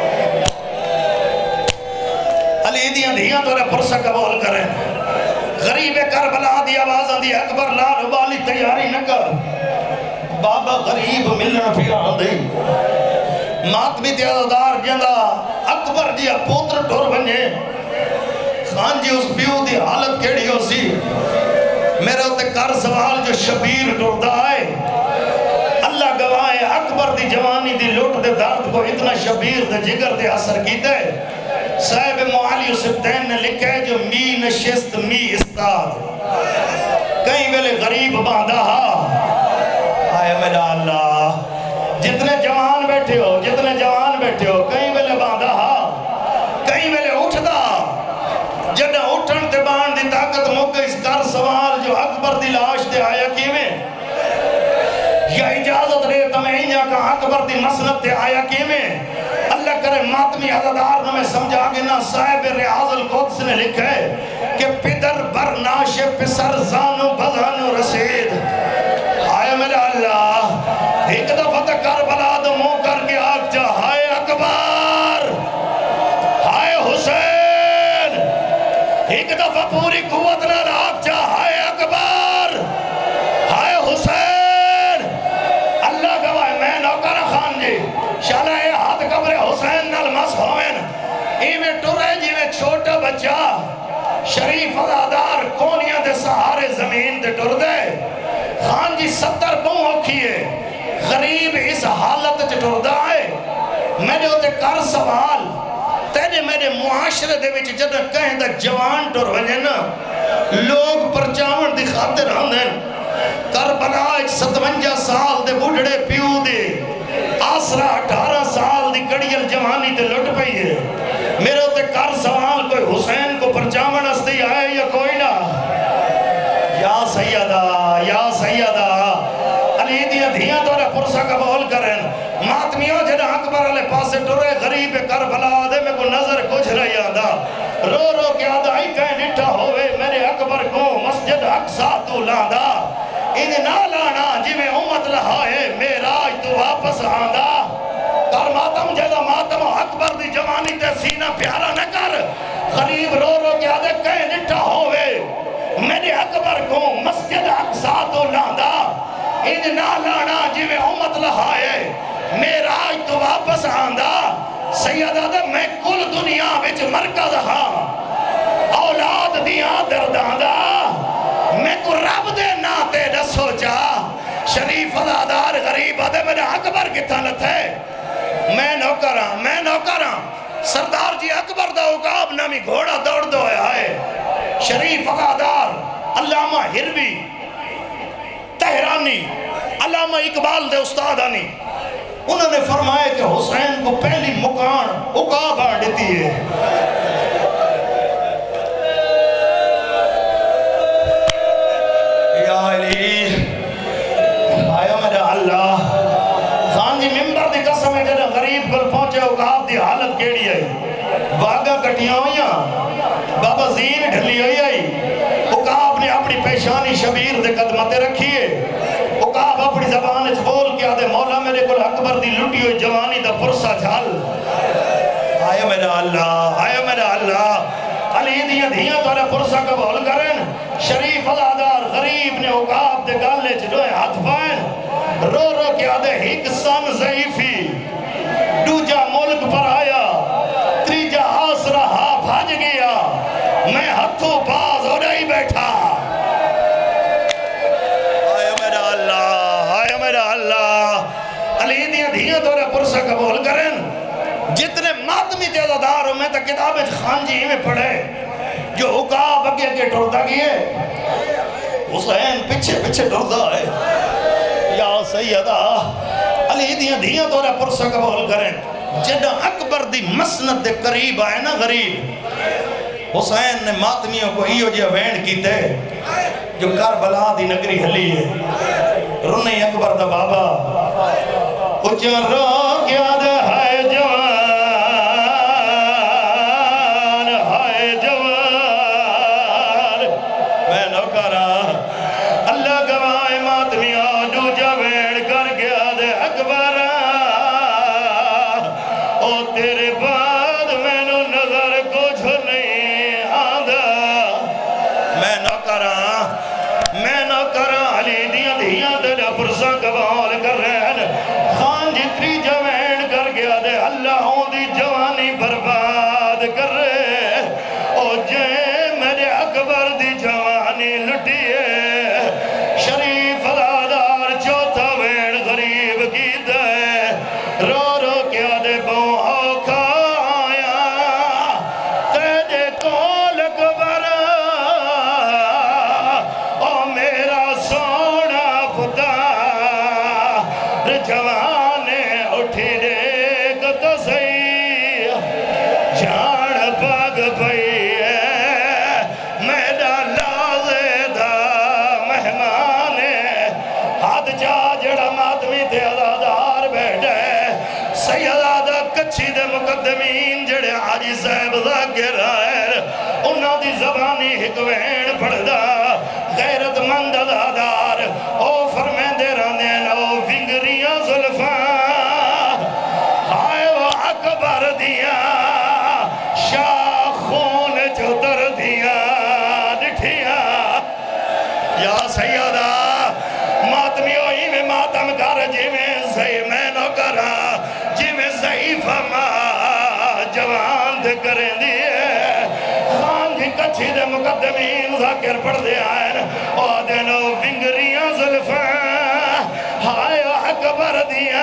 A: علی دیاں دیاں تو رہے پرسہ قبول کریں غریب کربلا دی آوازہ دی اکبر لال ابالی تیاری نہ کر بابا غریب ملن پھر آدھے ماتمی تیادار جندہ اکبر دیا پوتر ٹور بنے خان جی اس بیو دی حالت کیڑی ہو سی میرے ہوتے کر سوال جو شبیر ٹور دا آئے اللہ گواہ اکبر دی جوانی دی لوٹ دے درد کو اتنا شبیر دے جگر دے اثر کی دے صاحب معالی سبتین نے لکھے جو می نشست می استاد کہیں ویلے غریب باندھا آئے میرا اللہ جتنے جوان بیٹھے ہو جتنے جوان بیٹھے ہو کہیں ویلے باندھا کہیں ویلے اٹھ دا جنہ اٹھن تے باندھ دی طاقت موقع اس کر سوال جو اکبر دی لاش تے آیا کیویں یا اجازت رہے تمہیں انجا کا اکبر دی مسنت تے آیا کیویں اللہ کرے ماتمی عزدار نے میں سمجھا گے نا صاحب ریاض القدس نے لکھا ہے کہ پدر برناش پسر زانو بزانو رسید آئے میرا اللہ ایک دفعہ تک کربلا دو مو کر کے آگ جا ہائے اکبر ہائے حسین ایک دفعہ پوری قوت نہ آگ جا ہائے اکبر ہائے حسین اللہ گواہ میں نوکر خان جی شالہ ہاتھ قبر حسین نال مس ہوئن ایویں ٹورے جیویں چھوٹا بچہ شریف عزادار کونیاں دے سہارے زمین دے ٹور دے خان جی ستر بہوں ہوکھیے غریب اس حالت چٹور دا آئے میرے ہوتے کر سوال تیرے میرے معاشرے دے وچ جدہ کہیں دا جوان ٹور ونجن لوگ پرچاون دی خاطر ہندن کربلا ایک ستونجا سال دے بڑھڑے پیو دے آسرہ اٹھارہ سال دی کڑیل جوانی تے لٹ پئی ہے میرے ہوتے کر سوال کوئی حسین کو پرچاون استی آئے یا کوئی نہ یا سیدہ یا سیدہ علی دیا دھیاں تو رہے پرسہ قبول کریں ماتمیوں جنہ اکبر علیہ پاسے ٹورے غریب کربلا آدھے میں کو نظر کچھ رہی آدھا رو رو کے آدھا ہی کہیں نٹھا ہوئے میرے اکبر کو مسجد اقصا تو لاندہ انہیں نہ لانا جی میں امت لہائے میرا تو واپس آندہ کر ماتم جیدہ ماتم اکبر دی جوانی تے سینہ پیارا نہ کر غریب رو رو کے آدھے کہیں نٹھا ہوئے میرے اکبر کو مسجد اقصا تو لاندہ انہیں نہ لانا جی میں امت لہائے میرا تو واپس آندہ سیدہ دے میں کل دنیا وچ مرکز ہاں اولاد دیاں درداندہ میں کو رب دے ناتے نہ سوچا شریف عزادار غریب آدھے میرے اکبر کتھا لتا ہے میں نوکراں میں نوکراں سردار جی اکبر دا اقاب نامی گھوڑا دوڑ دو ہے شریف عزادار علامہ ہروی تہرانی علامہ اقبال دے استادانی انہوں نے فرمایا کہ حسین کو پہلی مکان اقاب آن دیتی ہے یا علی آیا میرا اللہ خان جی ممبر دی قسم ہے جنہ غریب پر پہنچے اقاب دی حالت کیڑی ہے واگا کٹیاں ہوئیاں بابا زین ڈھلی ہوئی آئی اقاب نے اپنی پیشانی شبیر دے قدمتے رکھیے اقاب اپنی زبان اچھ بول کے آدھے مولا میرے کل اکبر دی لٹی ہوئی جوانی دا پرسا جھال آیا میرا اللہ آیا میرا اللہ علی دیا دھیاں تو رہے پرسا قبول کریں شریف عزادار غریب نے اقاب دے گالے چلوئے ہاتھ پائیں رو رو کے آدھے ہک سن ضعیفی دوجا ملک پر آیا تریجا آسرہ ہاں بھاج گیا میں ہتھوں باز ہو رہی بیٹھا آیا میرا اللہ آیا میرا اللہ علی دیاں دھیاں تو رہا پرسہ قبول کریں جتنے ماتمی تیزادار ہو میں تا کتابیں خانجی میں پڑھے جو عقاب اگے اگے ٹرتا گئے حسین پچھے پچھے ٹرتا ہے یا سیدہ علی دیاں دھیاں تو رہا پرسہ قبول کریں جدہ اکبر دی مسند دے قریب آئے نا غریب حسین نے ماتمیوں کو ایو جی وینڈ کی تے جو کربلا دی نگری حلی ہے رنے اکبر دا بابا اچھا رو کیا دے ہائے جوان ہائے جوان میں نوکرا اللہ گواہ ماتمیوں جو جا وینڈ کر گیا دے اکبر او تیرے بعد میں نو نظر کچھ نہیں آدھا میں نوکرا میں نوکرا علی دیاں دیاں تیرا پرسہ قبول کر رہے ہیں خان جتری جوین کر گیا دے اللہ ہوں دی جوانی برباد کر رہے او جے میرے اکبر دی جوانی لٹیے شریف عزادار چوتھا وین غریب کی دے رو رو کیا دے بہوں آکھا آیا تیجے کول اکبر او میرا سونا پتا جوانے اٹھی دیکھ تو سی جان پاگ پئی ہے میڈا لازے دا مہمانے ہاتھ جا جڑا ماتمی تے عزادار بیٹھے سیدہ کچھی دے مقدمین جڑے آجی صاحب ذاکر آئر انہاں دی زبانی حکوین پڑھدا غیرت مند عزادار او فرمین دے رانین او فنگریاں ظلفاں ہائے وہ اکبر دیا شاخون چتر دیا ڈٹھیا یا سیدہ ماتمیوں ہی میں ماتم کر جی میں صحیح میں نو کرا جی میں ضعیف ماں جوان دے کریں دیئے خان جی کچھی دے مقدمین ذاکر پڑھ دے آئین او دینو فنگریاں ظلفاں ہائے اکبر دیا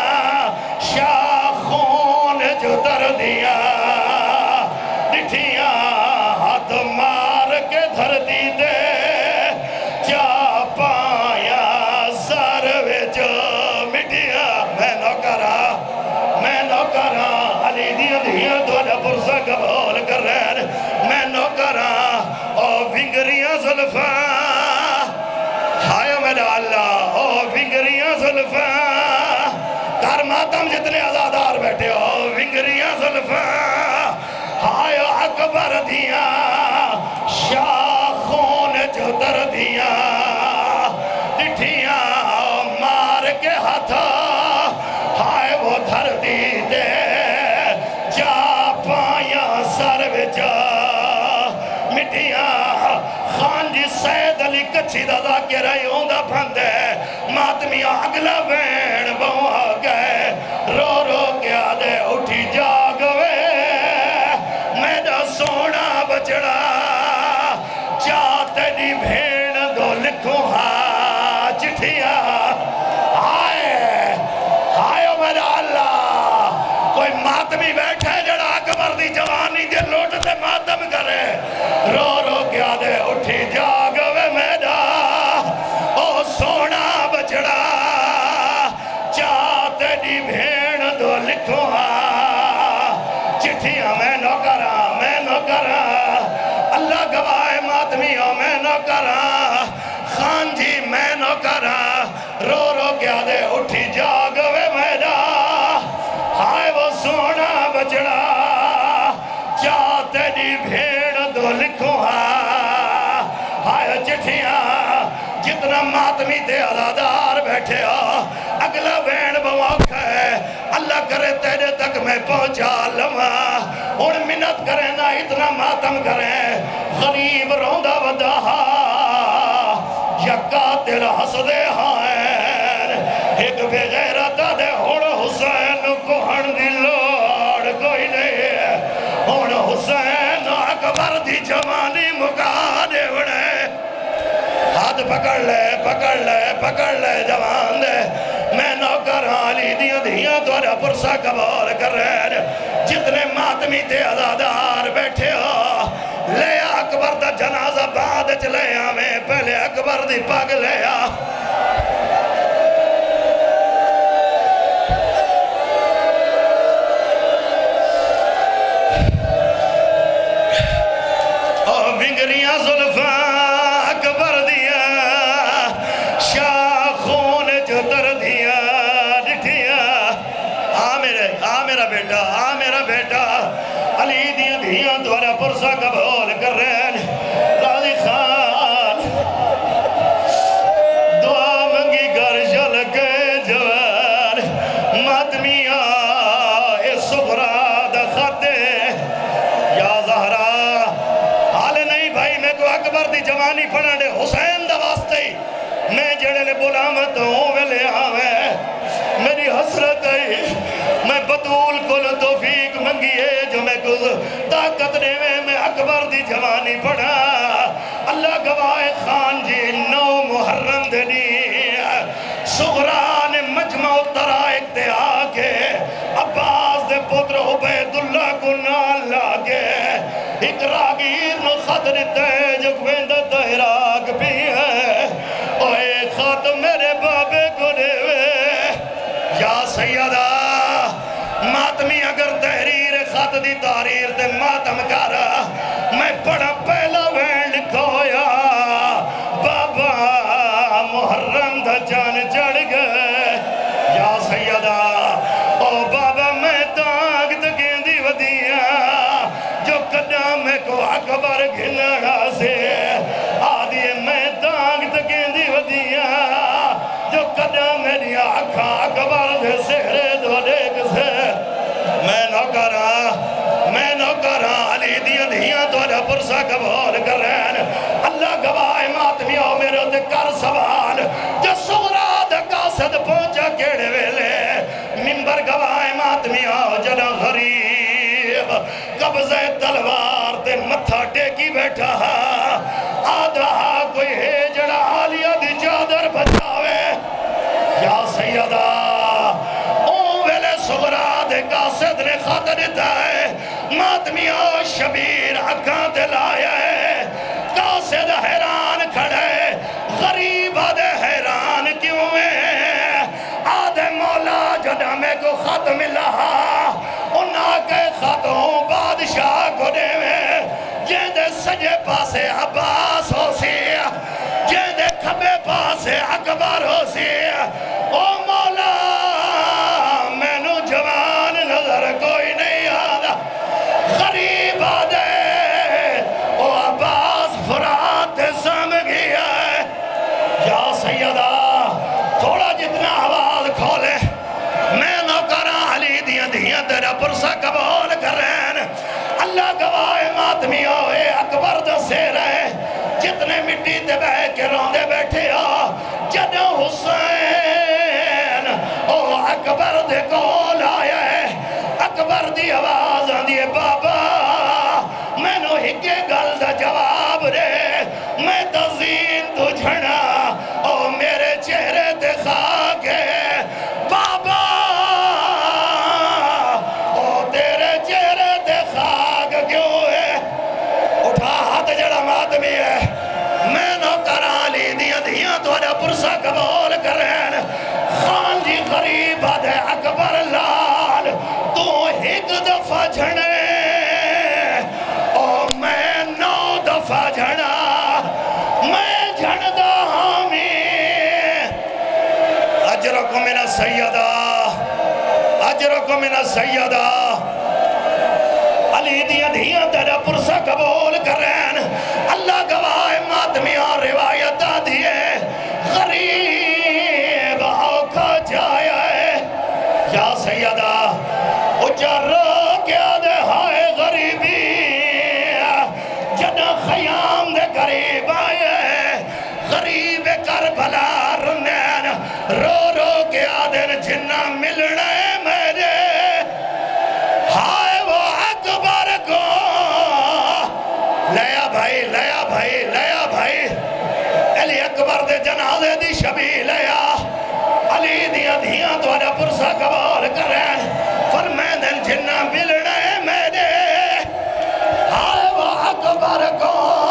A: شاخون جو در دیا ڈٹھیاں ہاتھ مار کے دھرتی دے جا پایا سر وچ مٹیا میں نو کرا میں نو کرا علی دیاں دیاں تو جا پرسہ قبول کر رہے میں نو کرا او فنگریاں ظلفاں ہائے میرا اللہ او فنگریاں ظلفاں کر ماتم جتنے عزادار بیٹھے او فنگریاں ظلفاں ہائے اکبر دیا شاخون جو در دیا ڈٹھیاں مار کے ہاتھا ہائے وہ دھرتی دے جا پایا سر وچا مٹیاں خان جی سید علی کچھی دا ذاکر ہے ہوندہ پھندے ماتمیاں اگلا وین بہوں آگئے رو رو کیا دے اٹھی جاگوے میڈا سونا بچڑا چاہتے دی بھین دو لکھوں ہاں چٹھیاں ہائے ہائے میرا اللہ کوئی ماتمی بیٹھے جڑا اکبر دی جوانی دے لوٹ دے ماتم کرے رو رو کیا دے اٹھی جاگوے میڈا او سونا بچڑا چاہتے دی بھین دو لکھوں ہاں چٹھیاں میں نو کرا میں نو کرا اللہ گواہ ماتمیوں میں نو کرا خان جی میں نو کرا رو رو کیا دے اٹھی جاگوے میڈا ہائے وہ سونا بچڑا چاہتے دی بھیڑ دو لکھوں ہاں ہائے چٹھیاں جتنا ماتمی تے عزادار بیٹھے ہو اگلا وین بواک ہے اللہ کرے تیرے تک میں پہنچا لما اور منت کرے نہ اتنا ماتم کرے غریب روندہ ودا یا قاتل حسدے ہائیں ایک بے غیرت دے ہون حسین کو ہن دی لوڑ کوئی نہیں ہون حسین اکبر دی جوانی مکا دے وڑے ہاتھ پکڑ لے پکڑ لے پکڑ لے جوان دے میں نوکر علی دیاں دھیاں دوارا پرسا قبول کر رہے ہیں جتنے ماتمی تے عزادار بیٹھے ہو لے اکبر دا جنازہ بعد چلے آویں پہلے اکبر دی پاگ لے آ ونگریاں ظلفاں اکبر دیا شاخون جو در دیا ڈٹھیا آ میرے آ میرا بیٹا آ میرا بیٹا علی دیا دیا دوارا پرسا قبول کر رہے ہیں راضی خان دعا منگی گر جل کے جوان ماتمیاں اے سغراد خطے یا زہرا اکبر دی جوانی پڑھنے حسین دا واسطے میں جڑے لے بلامت ہوں ویلے آویں میری حسرت ہے میں بطول کل توفیق منگیے جو میں کچھ طاقت دیوے میں اکبر دی جوانی پڑھا اللہ گواہ خان جی نو محرم دنی سغران مجمع ترائق دے آگے عباس دے پتر عبیداللہ کو نال لاگے ایک راگیر نو خطر تیج گویندہ دہراغ بھی ہے اور ایک خط میرے بابے کو دیوے یا سیدہ ماتمی اگر تحریر خط دی تحریر دے ماتم کارا میں پڑھا پہلا وین لکھویا بابا محرم دا جان چڑھ گئے یا سیدہ او بابا میں تاک تکیندی ودیاں جو قدام کو اکبر گھنڑا سے آدھے میں تاک تکیندی ودیاں جو قدام میری آکھا اکبر دے سہرے دو دیکھ سے میں نوکرا میں نوکرا علی دیاں دیاں تو جا پرسا قبول کر رہے ہیں اللہ گواہ ماتمیوں میرے دے کر سوال جو سغرا دے قاصد پہنچا کیڑے ویلے منبر گواہ ماتمیوں جنا غریب قبضہ تلوار تے متھا ٹیکی بیٹھا آدھا کوئی ہے جڑا عالیہ دی چادر بچاوے یا سیدہ اون ویلے سغرا دے قاصد نے خط دیتا ہے ماتمیوں شبیر اکھاں دلایا ہے قاصد حیران کھڑے غریب آدھے حیران کیوں ہے آدھے مولا جدہ میں کو خط ملا انہاں کے خطوں بادشاہ کو دے میں جیدے سجے پاسے عباس ہو سی جیدے کھبے پاسے اکبر ہو سی او مولا میں نو جوان نظر کوئی نہیں آدھا غریب آدھے او عباس فرات سام گیا ہے یا سیدہ تھوڑا جتنا آواز کھولے میں نوکرہ علی دیاں دیاں تیرا پرسا قبول کر رہے ہیں اللہ گواہ ماتمیوں اے اکبر دا سے رہے جتنے مٹی تے بہ کے روندے بیٹھے ہو جنہ حسین او اکبر دے کول آیا ہے اکبر دی آواز آندھیے بابا میں نو ہکے گل دا جواب دے میں تزین تو جھڑا او میرے چہرے تے خاک ہے بابا او تیرے چہرے تے خاک کیوں ہے اٹھا ہاتھ جڑا ماتمی ہے میں نو کرالی دیا دیا تو اڈا پرسا قبول کر رہے ہیں خان جی غریب آدھے اکبر لال تو ایک دفعہ جھڑے او میں نو دفعہ جھڑا میں جھڑدا ہامی اجرکم من السیدہ اجرکم من السیدہ علی دیا دیا تیرا پرسا قبول کر رہے ہیں اللہ گواہ ماتمیاں روایت آدھیے غریب آکھا جایا ہے یا سیدہ اچھا رو کیا دے ہائے غریبی جنہ خیام دے قریب آئے غریب کربلا رنین رو رو کیا دے جنہ ملنے میرے ہائے وہ اکبر کو لیا بھائی لیا بھائی لیا بھائی علی اکبر دے جنازے دی شبی لیا علی دیا دھیاں دوارا پرسا قبول کریں فرمیدن جنہ ملنا ہے میرے ہائے وہ اکبر کو